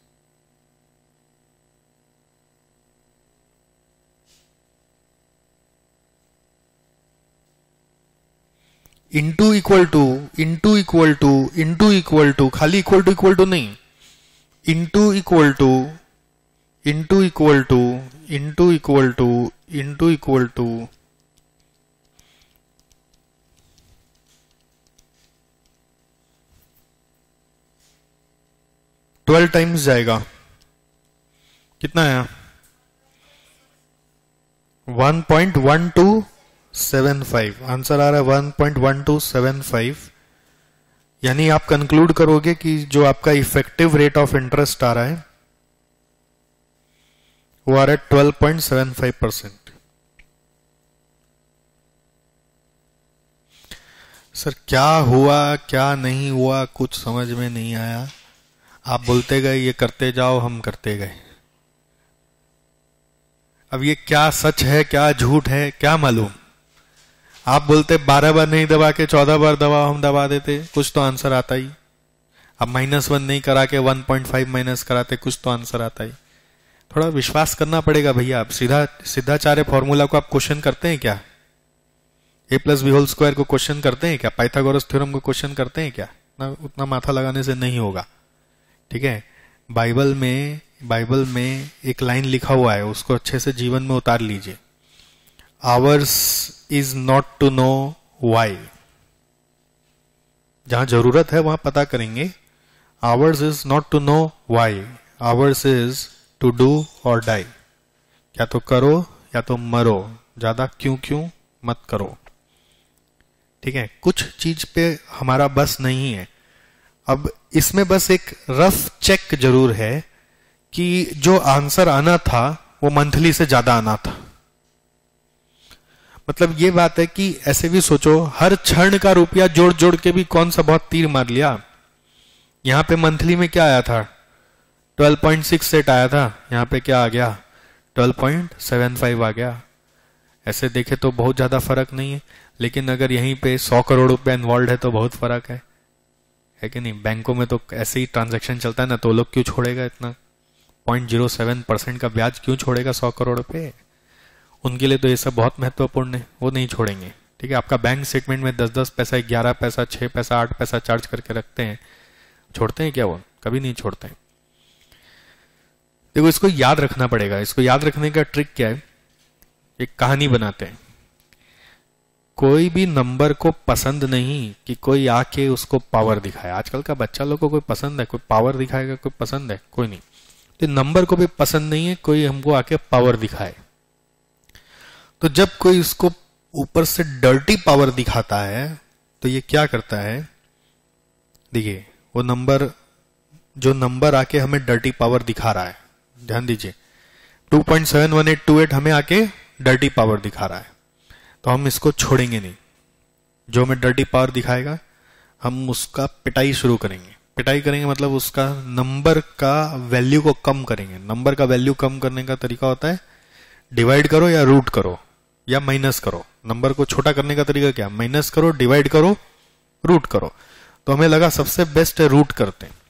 Into equal to, into equal to, into equal to, खाली इक्वल टू इक्वल टू नहीं, into equal to, into equal to, into equal to, into equal to, twelve times जाएगा, कितना आया? One point one two seven five. Answer आ रहा है one point one two seven five. यानी आप conclude करोगे कि जो आपका इफेक्टिव रेट ऑफ इंटरेस्ट आ रहा है वो आ रहा है twelve point seven five percent. Sir क्या हुआ क्या नहीं हुआ कुछ समझ में नहीं आया। आप बोलते गए ये करते जाओ, हम करते गए। अब ये क्या सच है क्या झूठ है क्या मालूम। आप बोलते बारह बार नहीं दबा के चौदह बार दबाओ, हम दबा देते, कुछ तो आंसर आता ही। अब माइनस वन नहीं करा के वन पॉइंट फाइव माइनस कराते, कुछ तो आंसर आता ही। थोड़ा विश्वास करना पड़ेगा भैया। आप सीधा सिद्धाचार्य फॉर्मूला को आप क्वेश्चन करते हैं क्या? A plus B whole square को क्वेश्चन करते हैं क्या? पाइथागोरस थ्योरम को क्वेश्चन करते हैं क्या? ना, उतना माथा लगाने से नहीं होगा। ठीक है, बाइबल में बाइबल में एक लाइन लिखा हुआ है, उसको अच्छे से जीवन में उतार लीजिए। Ours is not to know why. जहां जरूरत है वहां पता करेंगे। Ours is not to know why, ours is to do और डाई। या तो करो या तो मरो, ज्यादा क्यों क्यों मत करो। ठीक है, कुछ चीज पे हमारा बस नहीं है। अब इसमें बस एक रफ चेक जरूर है कि जो आंसर आना था वो मंथली से ज्यादा आना था। मतलब ये बात है कि ऐसे भी सोचो, हर क्षण का रुपया जोड़ जोड़ के भी कौन सा बहुत तीर मार लिया। यहां पे मंथली में क्या आया था? ट्वेल्व पॉइंट सिक्स एट आया था, यहां पे क्या आ गया? ट्वेल्व पॉइंट सेवन फाइव आ गया। ऐसे देखे तो बहुत ज्यादा फर्क नहीं है, लेकिन अगर यहीं पे सौ करोड़ रुपया इन्वॉल्व है तो बहुत फर्क है, है कि नहीं? बैंकों में तो ऐसे ही ट्रांजैक्शन चलता है ना, तो लोग क्यों छोड़ेगा इतना? पॉइंट जीरो सेवन परसेंट का ब्याज क्यों छोड़ेगा सौ करोड़ पे? उनके लिए तो ये सब बहुत महत्वपूर्ण है, वो नहीं छोड़ेंगे। ठीक है, आपका बैंक स्टेटमेंट में दस दस पैसा, ग्यारह पैसा, छह पैसा, आठ पैसा चार्ज करके रखते हैं, छोड़ते हैं क्या? वो कभी नहीं छोड़ते हैं। देखो, इसको याद रखना पड़ेगा। इसको याद रखने का ट्रिक क्या है? एक कहानी बनाते हैं। कोई भी नंबर को पसंद नहीं कि कोई आके उसको पावर दिखाए। आजकल का बच्चा लोग को कोई पसंद है कोई पावर दिखाएगा? कोई पसंद है? कोई नहीं। तो नंबर को भी पसंद नहीं है कोई हमको आके पावर दिखाए। तो जब कोई इसको ऊपर से डर्टी पावर दिखाता है तो ये क्या करता है? देखिए, वो नंबर जो नंबर आके हमें डर्टी पावर दिखा रहा है, ध्यान दीजिए, two point seven one eight two eight हमें आके डर्टी पावर दिखा रहा है, तो हम इसको छोड़ेंगे नहीं। जो हमें डर्टी पावर दिखाएगा हम उसका पिटाई शुरू करेंगे। पिटाई करेंगे मतलब उसका नंबर का वैल्यू को कम करेंगे। नंबर का वैल्यू कम करने का तरीका होता है डिवाइड करो या रूट करो या माइनस करो। नंबर को छोटा करने का तरीका क्या? माइनस करो, डिवाइड करो, रूट करो। तो हमें लगा सबसे बेस्ट है रूट करते हैं।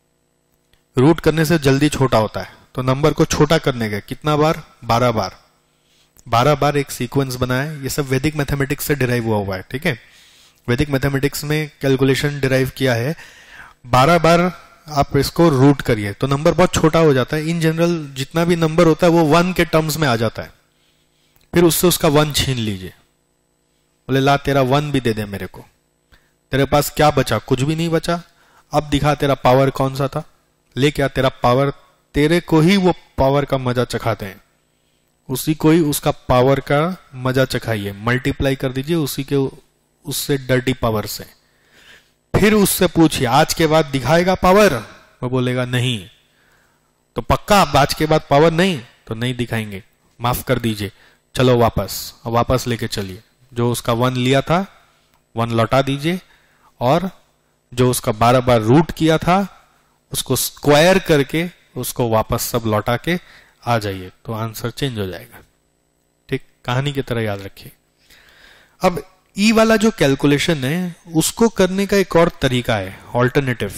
रूट करने से जल्दी छोटा होता है। तो नंबर को छोटा करने का कितना बार? बारह बार। बारह बार एक सीक्वेंस बनाए। ये सब वैदिक मैथमेटिक्स से डिराइव हुआ हुआ है। ठीक है, वैदिक मैथमेटिक्स में कैलकुलेशन डिराइव किया है। बारह बार आप इसको रूट करिए तो नंबर बहुत छोटा हो जाता है। इन जनरल जितना भी नंबर होता है वो वन के टर्म्स में आ जाता है। फिर उससे उसका वन छीन लीजिए, बोले ला तेरा वन भी दे दे मेरे को। तेरे पास क्या बचा? कुछ भी नहीं बचा। अब दिखा तेरा पावर कौन सा था, ले क्या तेरा पावर, तेरे को ही वो पावर का मजा चखाते हैं, उसी को ही उसका पावर का मजा चखाइए। मल्टीप्लाई कर दीजिए उसी के उससे डर्टी पावर से। फिर उससे पूछिए आज के बाद दिखाएगा पावर? वो बोलेगा नहीं। तो पक्का आज के बाद पावर नहीं? तो नहीं दिखाएंगे, माफ कर दीजिए, चलो वापस वापस लेके चलिए। जो उसका वन लिया था वन लौटा दीजिए, और जो उसका बारह बार रूट किया था उसको स्क्वायर करके उसको वापस सब लौटा के आ जाइए, तो आंसर चेंज हो जाएगा। ठीक, कहानी की तरह याद रखिए। अब ई वाला जो कैलकुलेशन है उसको करने का एक और तरीका है, ऑल्टरनेटिव।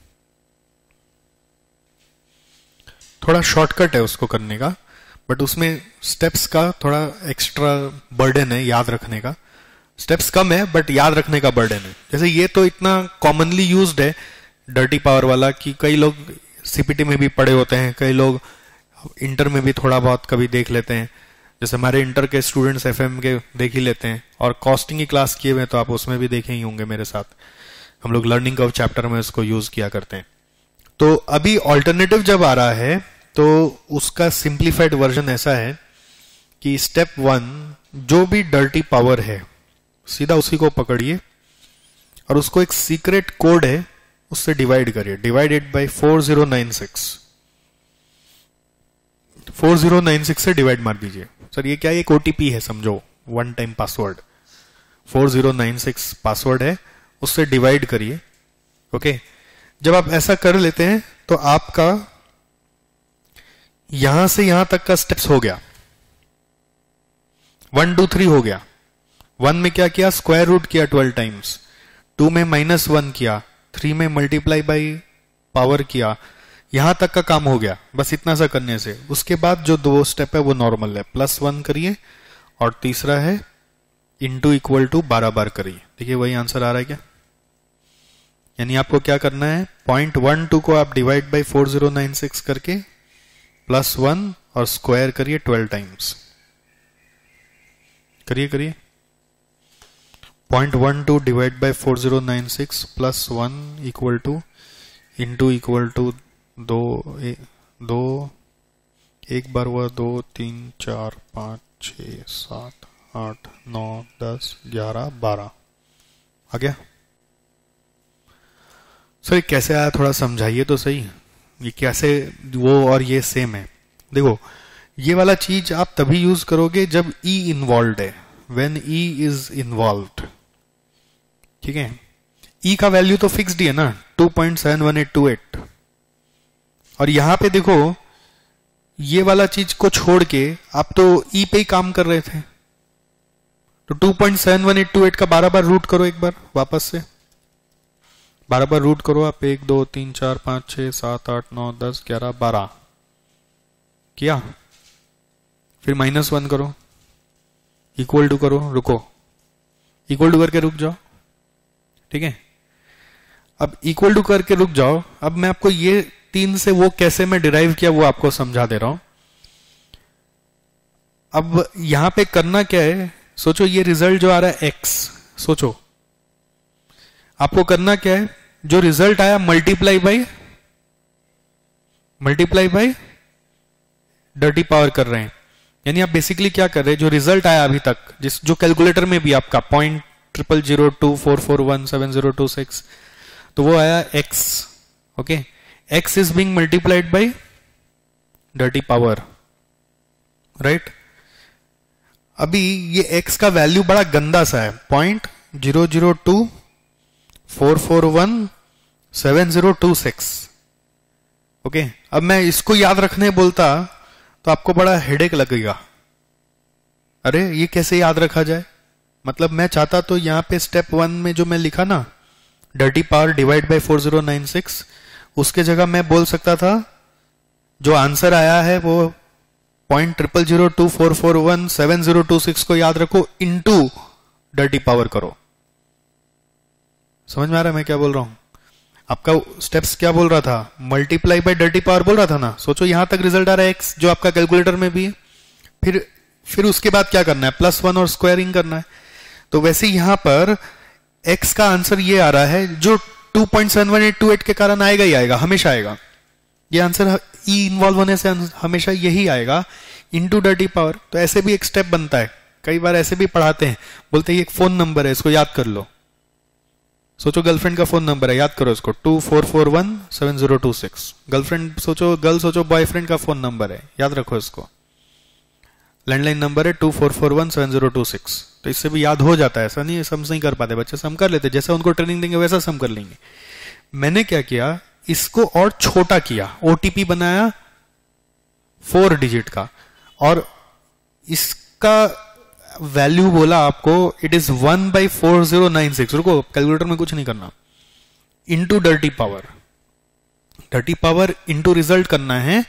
थोड़ा शॉर्टकट है उसको करने का, बट उसमें स्टेप्स का थोड़ा एक्स्ट्रा बर्डन है याद रखने का। स्टेप्स कम है बट याद रखने का बर्डन है। जैसे ये तो इतना कॉमनली यूज्ड है डर्टी पावर वाला कि कई लोग सीपीटी में भी पढ़े होते हैं, कई लोग इंटर में भी थोड़ा बहुत कभी देख लेते हैं। जैसे हमारे इंटर के स्टूडेंट्स एफएम के देख ही लेते हैं, और कॉस्टिंग की क्लास किए हुए तो आप उसमें भी देखे ही होंगे मेरे साथ। हम लोग लर्निंग कर्व चैप्टर में इसको यूज किया करते हैं। तो अभी ऑल्टरनेटिव जब आ रहा है तो उसका सिंप्लीफाइड वर्जन ऐसा है कि स्टेप वन, जो भी डर्टी पावर है सीधा उसी को पकड़िए और उसको एक सीक्रेट कोड है उससे डिवाइड करिए, divided by four zero nine six. Four zero nine six से डिवाइड मार दीजिए। सर ये क्या है? एक ओटीपी है समझो, one time password. Four zero nine six password है, उससे डिवाइड करिए। ओके, जब आप ऐसा कर लेते हैं तो आपका यहां से यहां तक का स्टेप्स हो गया। वन टू थ्री हो गया। वन में क्या किया? स्क्वायर रूट किया ट्वेल्व टाइम्स। टू में माइनस वन किया। थ्री में मल्टीप्लाई बाई पावर किया। यहां तक का काम हो गया बस इतना सा करने से। उसके बाद जो दो स्टेप है वो नॉर्मल है, प्लस वन करिए और तीसरा है इंटू इक्वल टू बारह बार करिए। देखिए वही आंसर आ रहा है क्या? यानी आपको क्या करना है? पॉइंट वन टू को आप divide by four zero nine six करके प्लस वन और स्क्वायर करिए ट्वेल्व टाइम्स। करिए करिए। Point one two divide by four zero nine six plus one equal to into equal to दो ए, दो एक बार हुआ दो तीन चार पाँच छ सात आठ नौ दस ग्यारह बारह। आ गया? सर कैसे आया थोड़ा समझाइए तो सही। ये कैसे वो और ये सेम है? देखो ये वाला चीज आप तभी यूज करोगे जब ई इन्वॉल्व है, व्हेन ई इज इन्वॉल्व्ड। ठीक है, ई का वैल्यू तो फिक्स्ड ही है ना, two point seven one eight two eight. और यहां पे देखो ये वाला चीज को छोड़ के आप तो ई पे ही काम कर रहे थे, तो two point seven one eight two eight का बारह बार रूट करो एक बार वापस से। बारह बार रूट करो आप, एक दो तीन चार पांच छह सात आठ नौ दस ग्यारह बारह किया। फिर माइनस वन करो, इक्वल टू करो, रुको, इक्वल टू करके रुक जाओ। ठीक है, अब इक्वल टू करके रुक जाओ। अब मैं आपको ये तीन से वो कैसे मैं डिराइव किया वो आपको समझा दे रहा हूं। अब यहां पे करना क्या है, सोचो ये रिजल्ट जो आ रहा है एक्स, सोचो आपको करना क्या है, जो रिजल्ट आया multiply by multiply by dirty power कर रहे हैं। यानी आप बेसिकली क्या कर रहे हैं, जो रिजल्ट आया अभी तक, जिस जो कैलकुलेटर में भी आपका point triple zero two four four one seven zero two six, तो वो आया X. Okay, X is being multiplied by dirty power, right. अभी ये एक्स का वैल्यू बड़ा गंदा सा है, point zero zero two four four one seven zero two six. Okay, अब मैं इसको याद रखने बोलता तो आपको बड़ा हेडेक लगेगा। अरे ये कैसे याद रखा जाए? मतलब मैं चाहता तो यहां पे स्टेप वन में जो मैं लिखा ना, dirty power divide by four zero nine six, उसके जगह मैं बोल सकता था जो आंसर आया है वो point triple zero two four four one seven zero two six को याद रखो, इनटू डर्टी पावर करो। समझ में आ रहा है मैं क्या बोल रहा हूं? आपका स्टेप्स क्या बोल रहा था? मल्टीप्लाई बाय डर्टी पावर बोल रहा था ना। सोचो यहां तक रिजल्ट आ रहा है एक्स, जो आपका कैलकुलेटर में भी है। फिर फिर उसके बाद क्या करना है? प्लस वन और स्क्वायरिंग करना है। तो वैसे यहां पर एक्स का आंसर ये आ रहा है, जो two point seven one eight two eight के कारण आएगा ही आएगा, हमेशा आएगा। ये आंसर ई इन्वॉल्व होने से हमेशा यही आएगा, इनटू डर्टी पावर। तो ऐसे भी एक स्टेप बनता है, कई बार ऐसे भी पढ़ाते हैं, बोलते हैं ये एक फोन नंबर है, इसको याद कर लो। सोचो गर्लफ्रेंड का फोन नंबर है, याद करो इसको, two four four one seven zero two six. Girlfriend सोचो, गर्ल सोचो बॉयफ्रेंड का फोन नंबर है, याद रखो इसको। लैंडलाइन नंबर है two four four one seven zero two six. तो इससे भी याद हो जाता है, ऐसा नहीं सम नहीं कर पाते बच्चे, सम कर लेते, जैसा उनको ट्रेनिंग देंगे वैसा सम कर लेंगे। मैंने क्या किया, इसको और छोटा किया, ओटीपी बनाया फोर डिजिट का, और इसका वैल्यू बोला आपको, it is one by four zero nine six. रुको, कैलकुलेटर में कुछ नहीं करना, into dirty power. Dirty power into result करना है।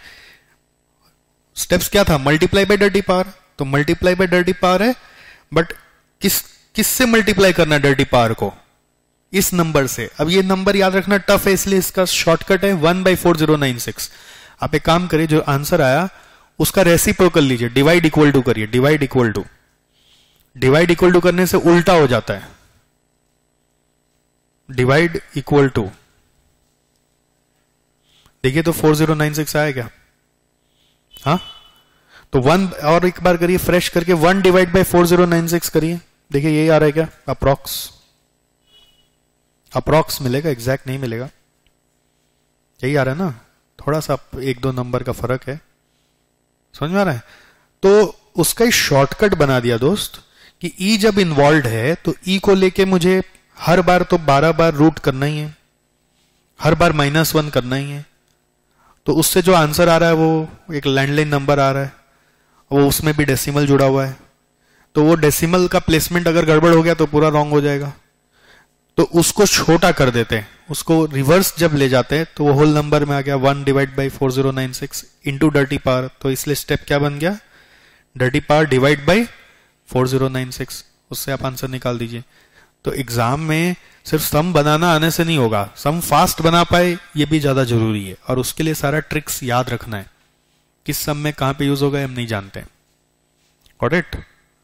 स्टेप्स क्या था? Multiply by dirty power. तो मल्टीप्लाई बाय डर्टी पावर है, बट किस किससे मल्टीप्लाई करना है डर्टी पावर को? इस नंबर से। अब ये नंबर याद रखना टफ है, इसलिए इसका शॉर्टकट है one by four zero nine six. आप एक काम करिए, जो आंसर आया उसका रेसिप्रोकल लीजिए, डिवाइड इक्वल टू करिए, divide equal to. Divide equal to करने से उल्टा हो जाता है, डिवाइड इक्वल टू। देखिए तो फोर जीरो नाइन सिक्स आया क्या? हाँ, तो वन और एक बार करिए फ्रेश करके, one divide by four zero nine six करिए, देखिए यही आ रहा है क्या? अप्रॉक्स, अप्रॉक्स मिलेगा, एग्जैक्ट नहीं मिलेगा, यही आ रहा है ना, थोड़ा सा एक दो नंबर का फर्क है, समझ में आ रहा है? तो उसका ही शॉर्टकट बना दिया दोस्त कि ई जब इन्वॉल्व है तो ई को लेके मुझे हर बार तो बारह बार रूट करना ही है, हर बार माइनस वन करना ही है। तो उससे जो आंसर आ रहा है वो एक लैंडलाइन नंबर आ रहा है, वो उसमें भी डेसिमल जुड़ा हुआ है, तो वो डेसिमल का प्लेसमेंट अगर गड़बड़ हो गया तो पूरा रॉन्ग हो जाएगा। तो उसको छोटा कर देते हैं, उसको रिवर्स जब ले जाते हैं तो वो होल नंबर में आ गया one divide by four zero nine six into dirty power. तो इसलिए स्टेप क्या बन गया? Dirty power divide by four zero nine six, उससे आप आंसर निकाल दीजिए। तो एग्जाम में सिर्फ सम बनाना आने से नहीं होगा, सम फास्ट बना पाए ये भी ज्यादा जरूरी है, और उसके लिए सारा ट्रिक्स याद रखना है, किस सम में कहां पे यूज होगा हम नहीं जानते। Got it?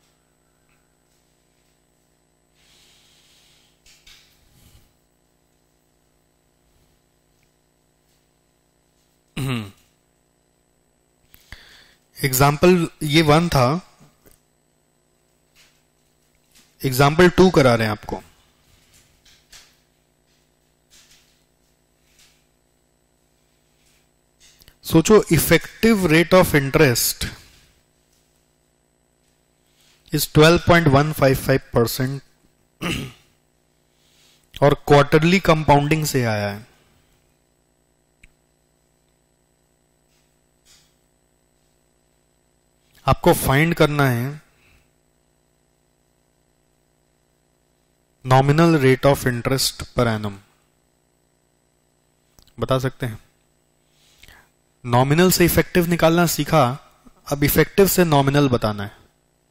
एग्जाम्पल ये वन था, एग्जाम्पल टू करा रहे हैं आपको। सोचो effective rate of interest is twelve point one five five percent और क्वार्टरली कंपाउंडिंग से आया है। आपको फाइंड करना है nominal rate of interest per annum. बता सकते हैं? नॉमिनल से इफेक्टिव निकालना सीखा, अब इफेक्टिव से नॉमिनल बताना है।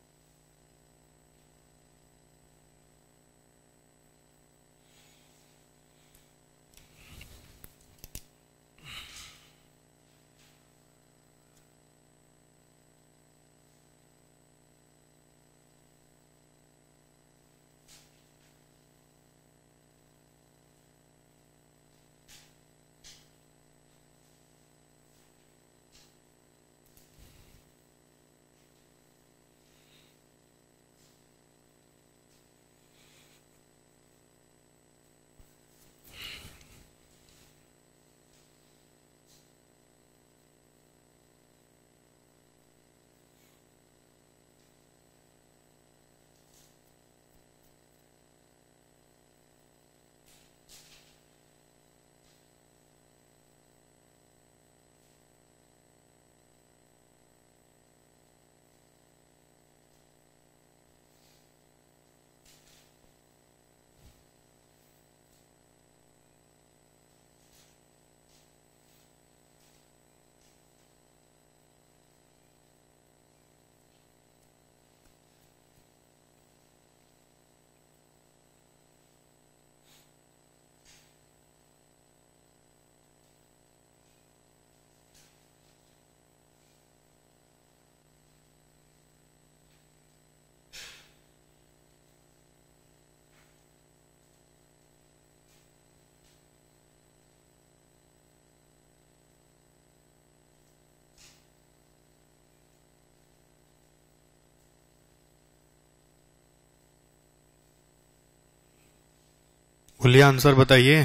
बोलिए आंसर बताइए।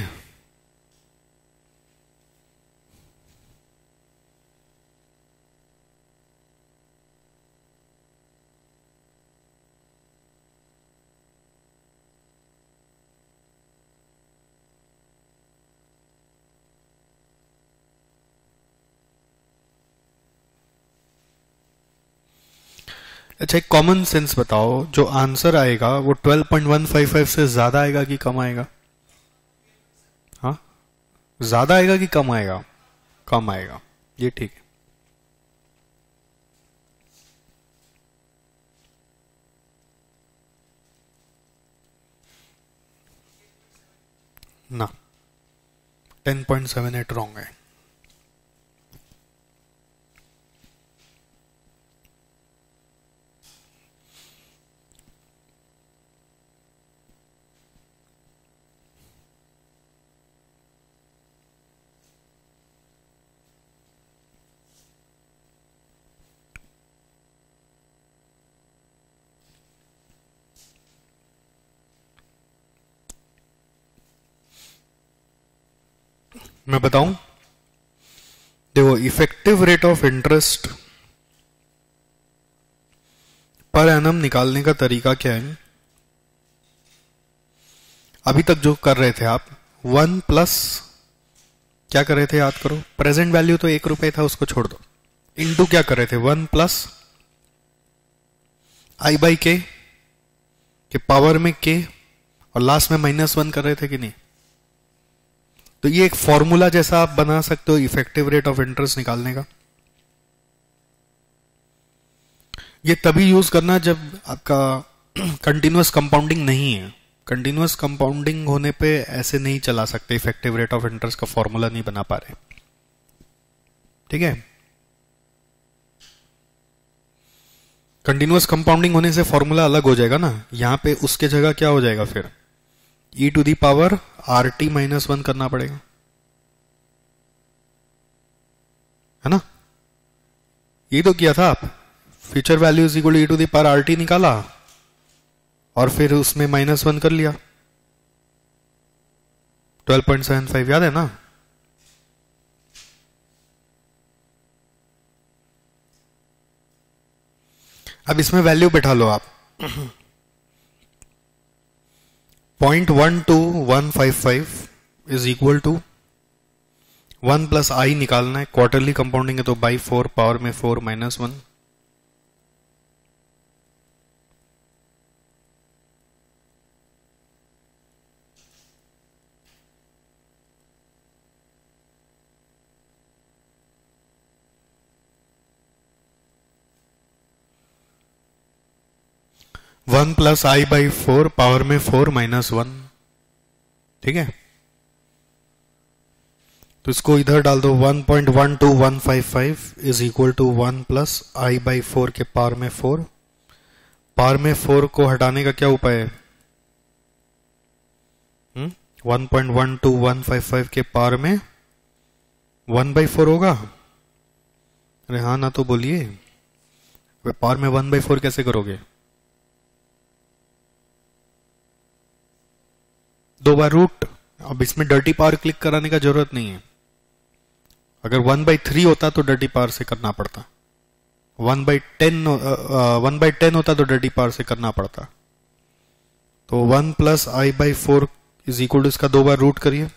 अच्छा एक कॉमन सेंस बताओ, जो आंसर आएगा वो twelve point one five five से ज्यादा आएगा कि कम आएगा? हाँ, ज्यादा आएगा कि कम आएगा? कम आएगा, ये ठीक है। ना, ten point seven eight wrong है। मैं बताऊं, देखो effective rate of interest per annum निकालने का तरीका क्या है। अभी तक जो कर रहे थे आप, वन प्लस क्या कर रहे थे याद करो, प्रेजेंट वैल्यू तो एक रुपए था उसको छोड़ दो, इनटू क्या कर रहे थे, वन प्लस आई बाई के के पावर में के और लास्ट में माइनस वन कर रहे थे कि नहीं। तो ये एक फॉर्मूला जैसा आप बना सकते हो इफेक्टिव रेट ऑफ इंटरेस्ट निकालने का। ये तभी यूज करना जब आपका कंटिन्यूअस कंपाउंडिंग नहीं है। कंटिन्यूअस कंपाउंडिंग होने पे ऐसे नहीं चला सकते, इफेक्टिव रेट ऑफ इंटरेस्ट का फॉर्मूला नहीं बना पा रहे, ठीक है। कंटिन्यूअस कंपाउंडिंग होने से फॉर्मूला अलग हो जाएगा ना, यहां पे उसके जगह क्या हो जाएगा फिर, E to the power are T minus one करना पड़ेगा, है ना। ये तो किया था आप, future value is equal to E to the power are T निकाला और फिर उसमें माइनस वन कर लिया, ट्वेल्व पॉइंट सेवन फाइव याद है ना। अब इसमें वैल्यू बैठा लो आप, point one two one five five is equal to one plus I निकालना है, क्वार्टरली कंपाउंडिंग है तो बाई फोर पावर में four minus one. One plus I by four power में फोर माइनस वन, ठीक है। तो इसको इधर डाल दो, one point one two one five five is equal to one plus I by four के पावर में फोर। पावर में फोर को हटाने का क्या उपाय है, one point one two one five five के पावर में वन बाई फोर होगा। अरे हाँ ना तो बोलिए, पावर में वन बाई फोर कैसे करोगे, दो बार रूट। अब इसमें डर्टी पावर क्लिक कराने का जरूरत नहीं है, अगर वन बाई थ्री होता तो डर्टी पावर से करना पड़ता, one by ten one by ten होता तो डर्टी पावर से करना पड़ता। तो one plus I by four is equal to, इसका दो बार रूट करिए,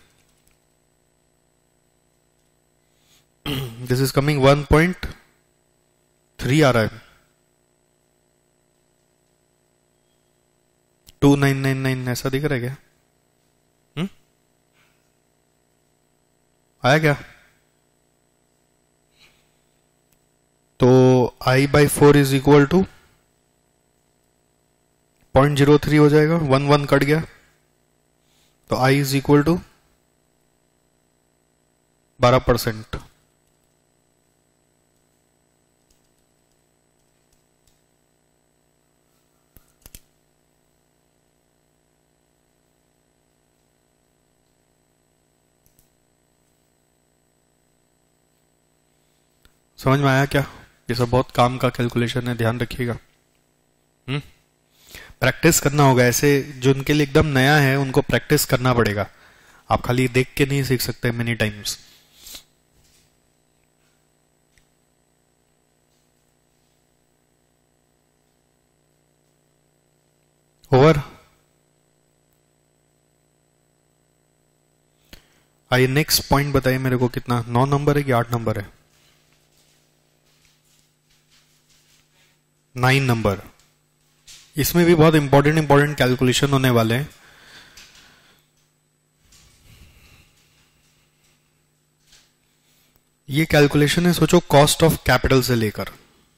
this is coming one point three आ रहा है, टू नाइन नाइन नाइन ऐसा दिख रहा है क्या, हुँ? आया क्या। तो I by four is equal to point zero three हो जाएगा, वन वन कट गया, तो आई इज इक्वल टू बारह परसेंट। समझ में आया क्या, ये सब बहुत काम का कैलकुलेशन है, ध्यान रखिएगा। हम्म प्रैक्टिस करना होगा ऐसे, जो उनके लिए एकदम नया है उनको प्रैक्टिस करना पड़ेगा, आप खाली देख के नहीं सीख सकते मेनी टाइम्स। ओवर। आइए नेक्स्ट पॉइंट बताइए मेरे को, कितना नौ नंबर है कि आठ नंबर है, नाइन नंबर। इसमें भी बहुत इंपॉर्टेंट इंपॉर्टेंट कैलकुलेशन होने वाले हैं। ये कैलकुलेशन है, सोचो कॉस्ट ऑफ कैपिटल से लेकर,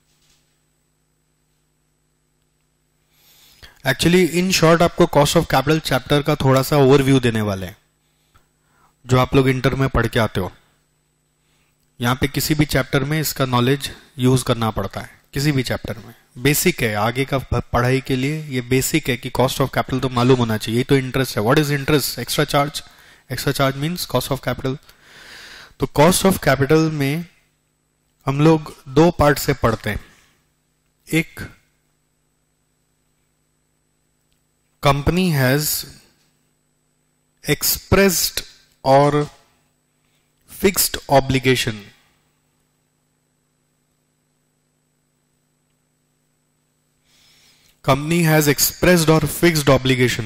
एक्चुअली इन शॉर्ट आपको कॉस्ट ऑफ कैपिटल चैप्टर का थोड़ा सा ओवरव्यू देने वाले हैं, जो आप लोग इंटर में पढ़ के आते हो। यहां पे किसी भी चैप्टर में इसका नॉलेज यूज करना पड़ता है, किसी भी चैप्टर में बेसिक है, आगे का पढ़ाई के लिए ये बेसिक है कि कॉस्ट ऑफ कैपिटल तो मालूम होना चाहिए। ये तो इंटरेस्ट है, what is interest, extra charge, extra charge means cost of capital. तो कॉस्ट ऑफ कैपिटल में हम लोग दो पार्ट से पढ़ते हैं, एक कंपनी हैज एक्सप्रेस्ड और fixed obligation, company has expressed or fixed obligation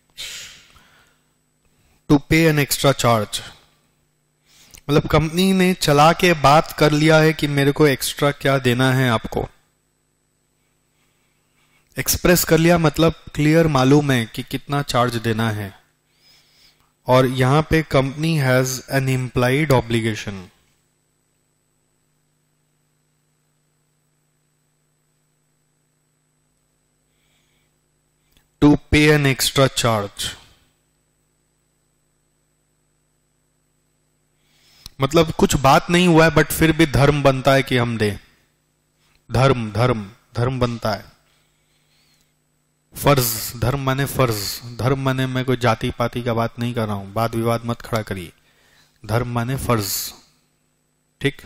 to pay an extra charge. मतलब कंपनी ने चला के बात कर लिया है कि मेरे को एक्स्ट्रा क्या देना है आपको, एक्सप्रेस कर लिया मतलब क्लियर मालूम है कि कितना चार्ज देना है। और यहां पे company has an implied obligation, to pay an extra charge. मतलब कुछ बात नहीं हुआ है बट फिर भी धर्म बनता है कि हम दें, धर्म धर्म धर्म बनता है। फर्ज, धर्म माने फर्ज, धर्म माने मैं कोई जाति पाति का बात नहीं कर रहा हूं, वाद विवाद मत खड़ा करिए, धर्म माने फर्ज, ठीक।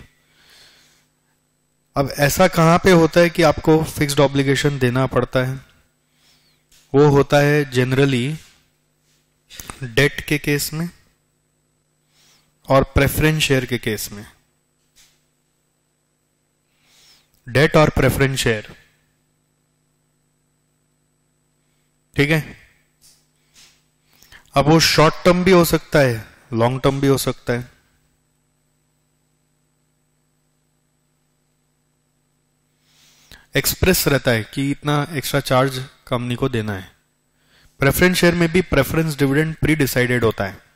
अब ऐसा कहां पे होता है कि आपको फिक्स्ड ऑब्लिगेशन देना पड़ता है? वो होता है जनरली डेट के केस में और प्रेफरेंस शेयर के केस में। डेट और प्रेफरेंस शेयर, ठीक है। अब वो शॉर्ट टर्म भी हो सकता है, लॉन्ग टर्म भी हो सकता है। एक्सप्रेस रहता है कि इतना एक्स्ट्रा चार्ज कंपनी को देना है। प्रेफरेंस शेयर में भी प्रेफरेंस डिविडेंड प्री डिसाइडेड होता है।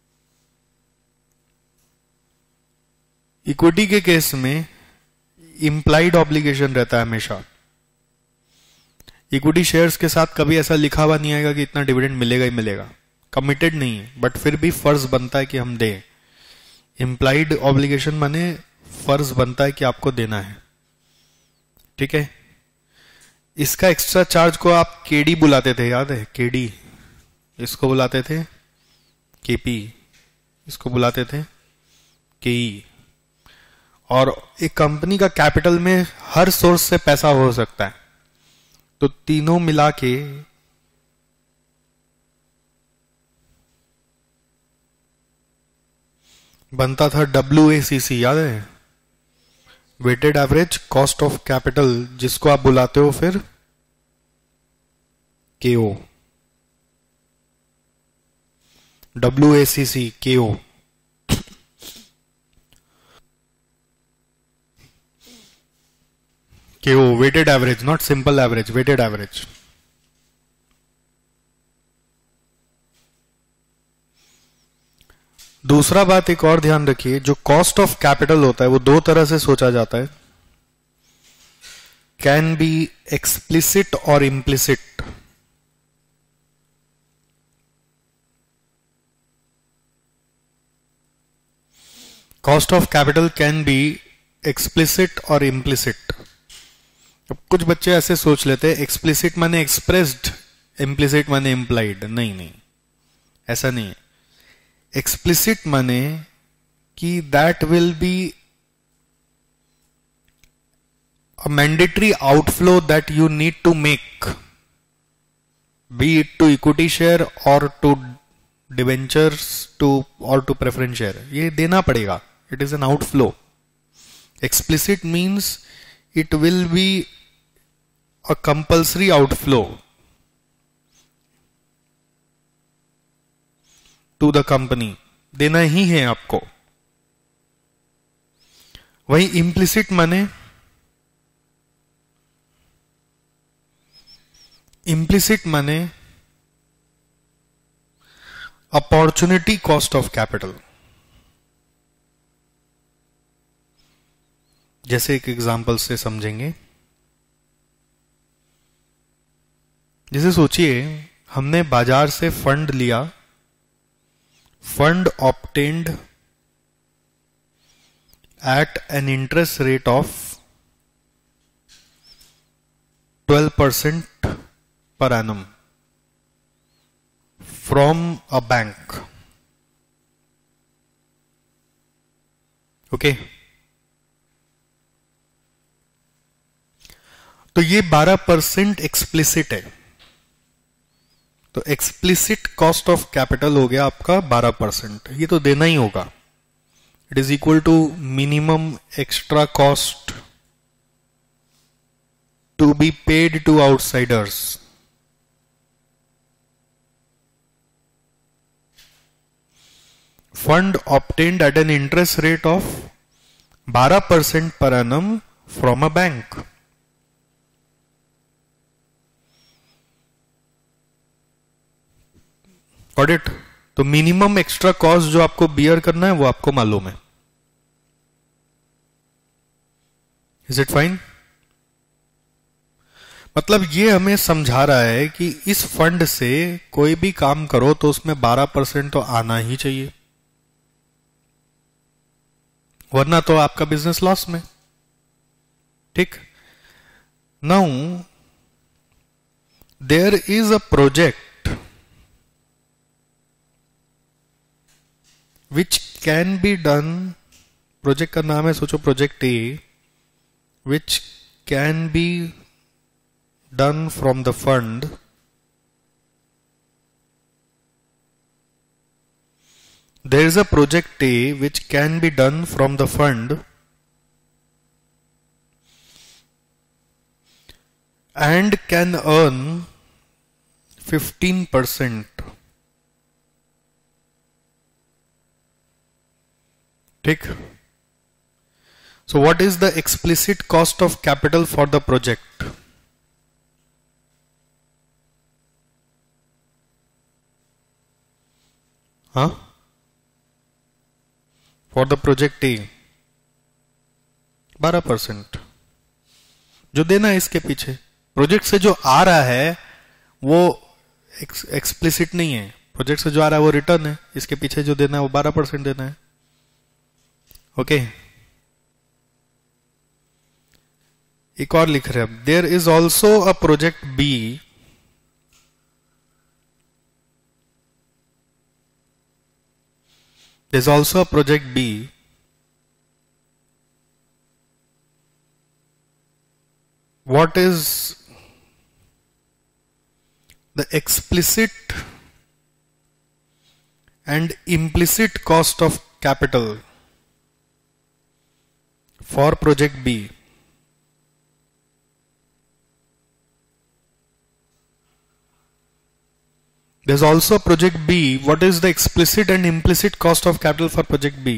इक्विटी के केस में इंप्लाइड ऑब्लिगेशन रहता है हमेशा। इक्विटी शेयर्स के साथ कभी ऐसा लिखा हुआ नहीं आएगा कि इतना डिविडेंड मिलेगा ही मिलेगा, कमिटेड नहीं है, बट फिर भी फर्ज बनता है कि हम दें। इंप्लाइड ऑब्लिगेशन माने फर्ज बनता है कि आपको देना है, ठीक है। इसका एक्स्ट्रा चार्ज को आप केडी बुलाते थे, याद है? केडी, इसको बुलाते थे केपी, इसको बुलाते थे केई। और एक कंपनी का कैपिटल में हर सोर्स से पैसा हो सकता है, तो तीनों मिला के बनता था डब्ल्यू ए सी सी, याद है? Weighted average cost of capital, जिसको आप बुलाते हो फिर केओ, W A C C K O. K O weighted average, not simple average, weighted average. दूसरा बात एक और ध्यान रखिए, जो कॉस्ट ऑफ कैपिटल होता है वो दो तरह से सोचा जाता है, कैन बी एक्सप्लिसिट और implicit. Cost of capital can be explicit और इम्प्लिसिट। अब कुछ बच्चे ऐसे सोच लेते हैं एक्सप्लिसिट माने एक्सप्रेस्ड, इम्प्लिसिट माने इम्प्लाइड। नहीं नहीं, ऐसा नहीं है। एक्सप्लिसिट माने कि that will be a mandatory outflow that you need to make, be it to equity share और टू डिवेंचर्स टू और टू प्रेफरेंस शेयर, ये देना पड़ेगा, it is an outflow. Explicit means it will be a compulsory outflow to the company, देना ही है आपको। वही implicit माने, implicit माने opportunity cost of capital। जैसे एक एग्जाम्पल से समझेंगे। जैसे सोचिए हमने बाजार से फंड लिया, fund obtained at an interest rate of twelve percent per annum from a bank, okay. तो ये बारह परसेंट एक्सप्लिसिट है, तो एक्सप्लिसिट कॉस्ट ऑफ कैपिटल हो गया आपका बारह परसेंट, ये तो देना ही होगा। It is equal to minimum extra cost to be paid to outsiders. Fund obtained at an interest rate of twelve percent per annum from a bank. Got it? तो minimum extra cost जो आपको bear करना है वो आपको मालूम है. Is it fine? मतलब ये हमें समझा रहा है कि इस फंड से कोई भी काम करो तो उसमें बारह परसेंट तो आना ही चाहिए, वरना तो आपका बिजनेस लॉस में. ठीक. Now there is a project which can be done. Project का नाम है, सोचो project A, which can be done from the fund there is a project A which can be done from the fund and can earn fifteen percent. ठीक. So what is the explicit cost of capital for the project? Huh? For the project A बारह percent जो देना है इसके पीछे. Project से जो आ रहा है वो एक्सप्लिसिट नहीं है. प्रोजेक्ट से जो आ रहा है वो रिटर्न है, इसके पीछे जो देना है वो बारह परसेंट देना है. Okay okay. एक और लिख रहे हैं, there is also a project B There is also a project B what is the explicit and implicit cost of capital for project B? There is also project B. What is the explicit and implicit cost of capital for project B?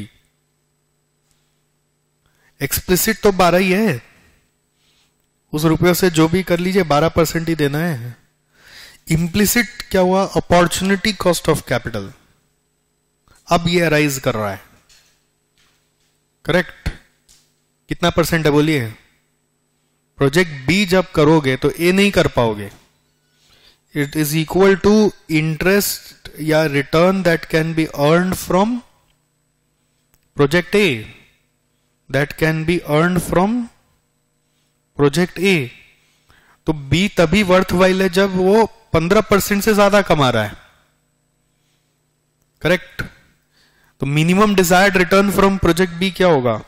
Explicit तो बारह ही है, उस रुपये से जो भी कर लीजिए बारह परसेंट ही देना है. Implicit क्या हुआ? Opportunity cost of capital. अब ये अराइज कर रहा है. करेक्ट. कितना परसेंट है बोलिए? प्रोजेक्ट बी जब करोगे तो ए नहीं कर पाओगे. It is equal to interest या return that can be earned from project A, that can be earned from project A. तो B तभी वर्थवाइल है जब वो पंद्रह परसेंट से ज्यादा कमा रहा है. करेक्ट. तो minimum desired return from project B क्या होगा?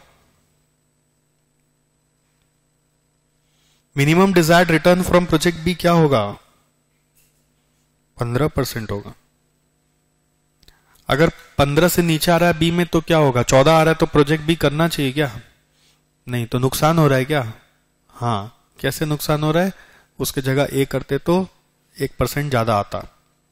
Minimum desired return from project B क्या होगा? पंद्रह परसेंट होगा. अगर पंद्रह से नीचे आ रहा है बी में तो क्या होगा? चौदह आ रहा है तो प्रोजेक्ट बी करना चाहिए क्या? नहीं. तो नुकसान हो रहा है क्या? हाँ. कैसे नुकसान हो रहा है? उसके जगह ए करते तो एक परसेंट ज्यादा आता.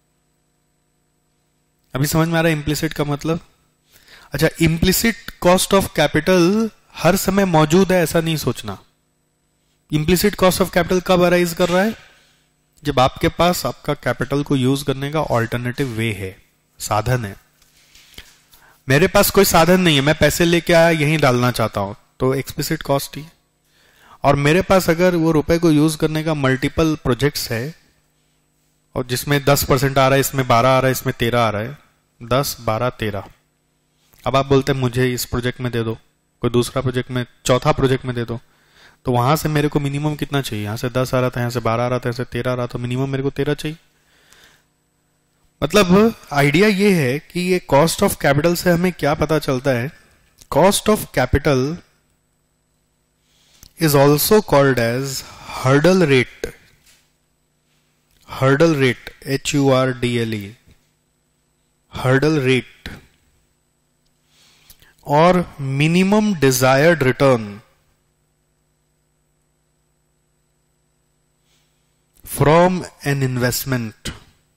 अभी समझ में आ रहा है इम्प्लिसिट का मतलब? अच्छा, इम्प्लिसिट कॉस्ट ऑफ कैपिटल हर समय मौजूद है ऐसा नहीं सोचना. इम्प्लिसिट कॉस्ट ऑफ कैपिटल कब अराइज कर रहा है? जब आपके पास आपका कैपिटल को यूज करने का ऑल्टरनेटिव वे है, साधन है. मेरे पास कोई साधन नहीं है, मैं पैसे लेके आया यहीं डालना चाहता हूं तो एक्सप्लिसिट कॉस्ट ही. और मेरे पास अगर वो रुपए को यूज करने का मल्टीपल प्रोजेक्ट्स है और जिसमें दस परसेंट आ रहा है, इसमें बारह आ रहा है, इसमें तेरह आ रहा है, दस बारह तेरह. अब आप बोलते हैं मुझे इस प्रोजेक्ट में दे दो, कोई दूसरा प्रोजेक्ट में, चौथा प्रोजेक्ट में दे दो, तो वहां से मेरे को मिनिमम कितना चाहिए? यहां से दस आ रहा था, यहां से बारह आ रहा था, यहां से तेरह आ रहा था, मिनिमम मेरे को तेरह चाहिए. मतलब आइडिया ये है कि ये कॉस्ट ऑफ कैपिटल से हमें क्या पता चलता है? Cost of capital is also called as hurdle rate. Hurdle rate, H U R D L E, hurdle rate. और minimum desired return from an investment.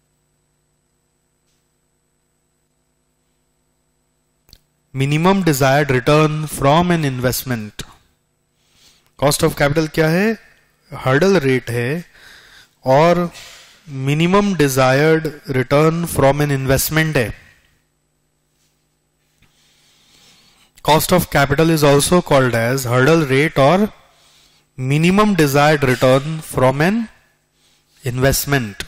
Minimum desired return from an investment. Cost of capital क्या है? Hurdle rate है, और minimum desired return from an investment है। Cost of capital is also called as hurdle rate और minimum desired return from an investment.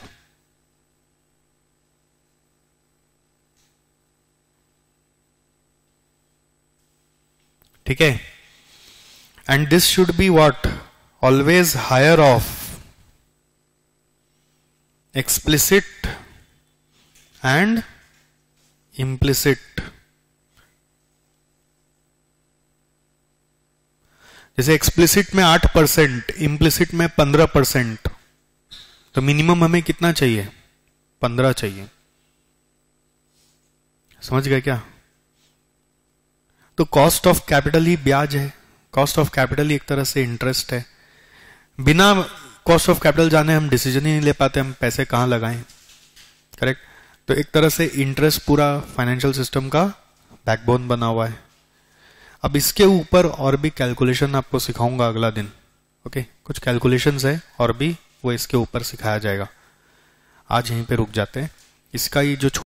ठीक है, and this should be what? Always higher of explicit and implicit. जैसे explicit में आठ percent, implicit में पंद्रह percent, तो मिनिमम हमें कितना चाहिए? पंद्रह चाहिए। समझ गए क्या? तो कॉस्ट ऑफ कैपिटल ही ब्याज है, कॉस्ट ऑफ कैपिटल ही एक तरह से इंटरेस्ट है। बिना कॉस्ट ऑफ कैपिटल जाने हम डिसीजन ही नहीं ले पाते हम पैसे कहां लगाएं। करेक्ट? तो एक तरह से इंटरेस्ट पूरा फाइनेंशियल सिस्टम का बैकबोन बना हुआ है। अब इसके ऊपर और भी कैलकुलेशन आपको सिखाऊंगा अगला दिन। ओके, कुछ कैलकुलेशंस है और भी, वो इसके ऊपर सिखाया जाएगा। आज यहीं पे रुक जाते हैं। इसका ये जो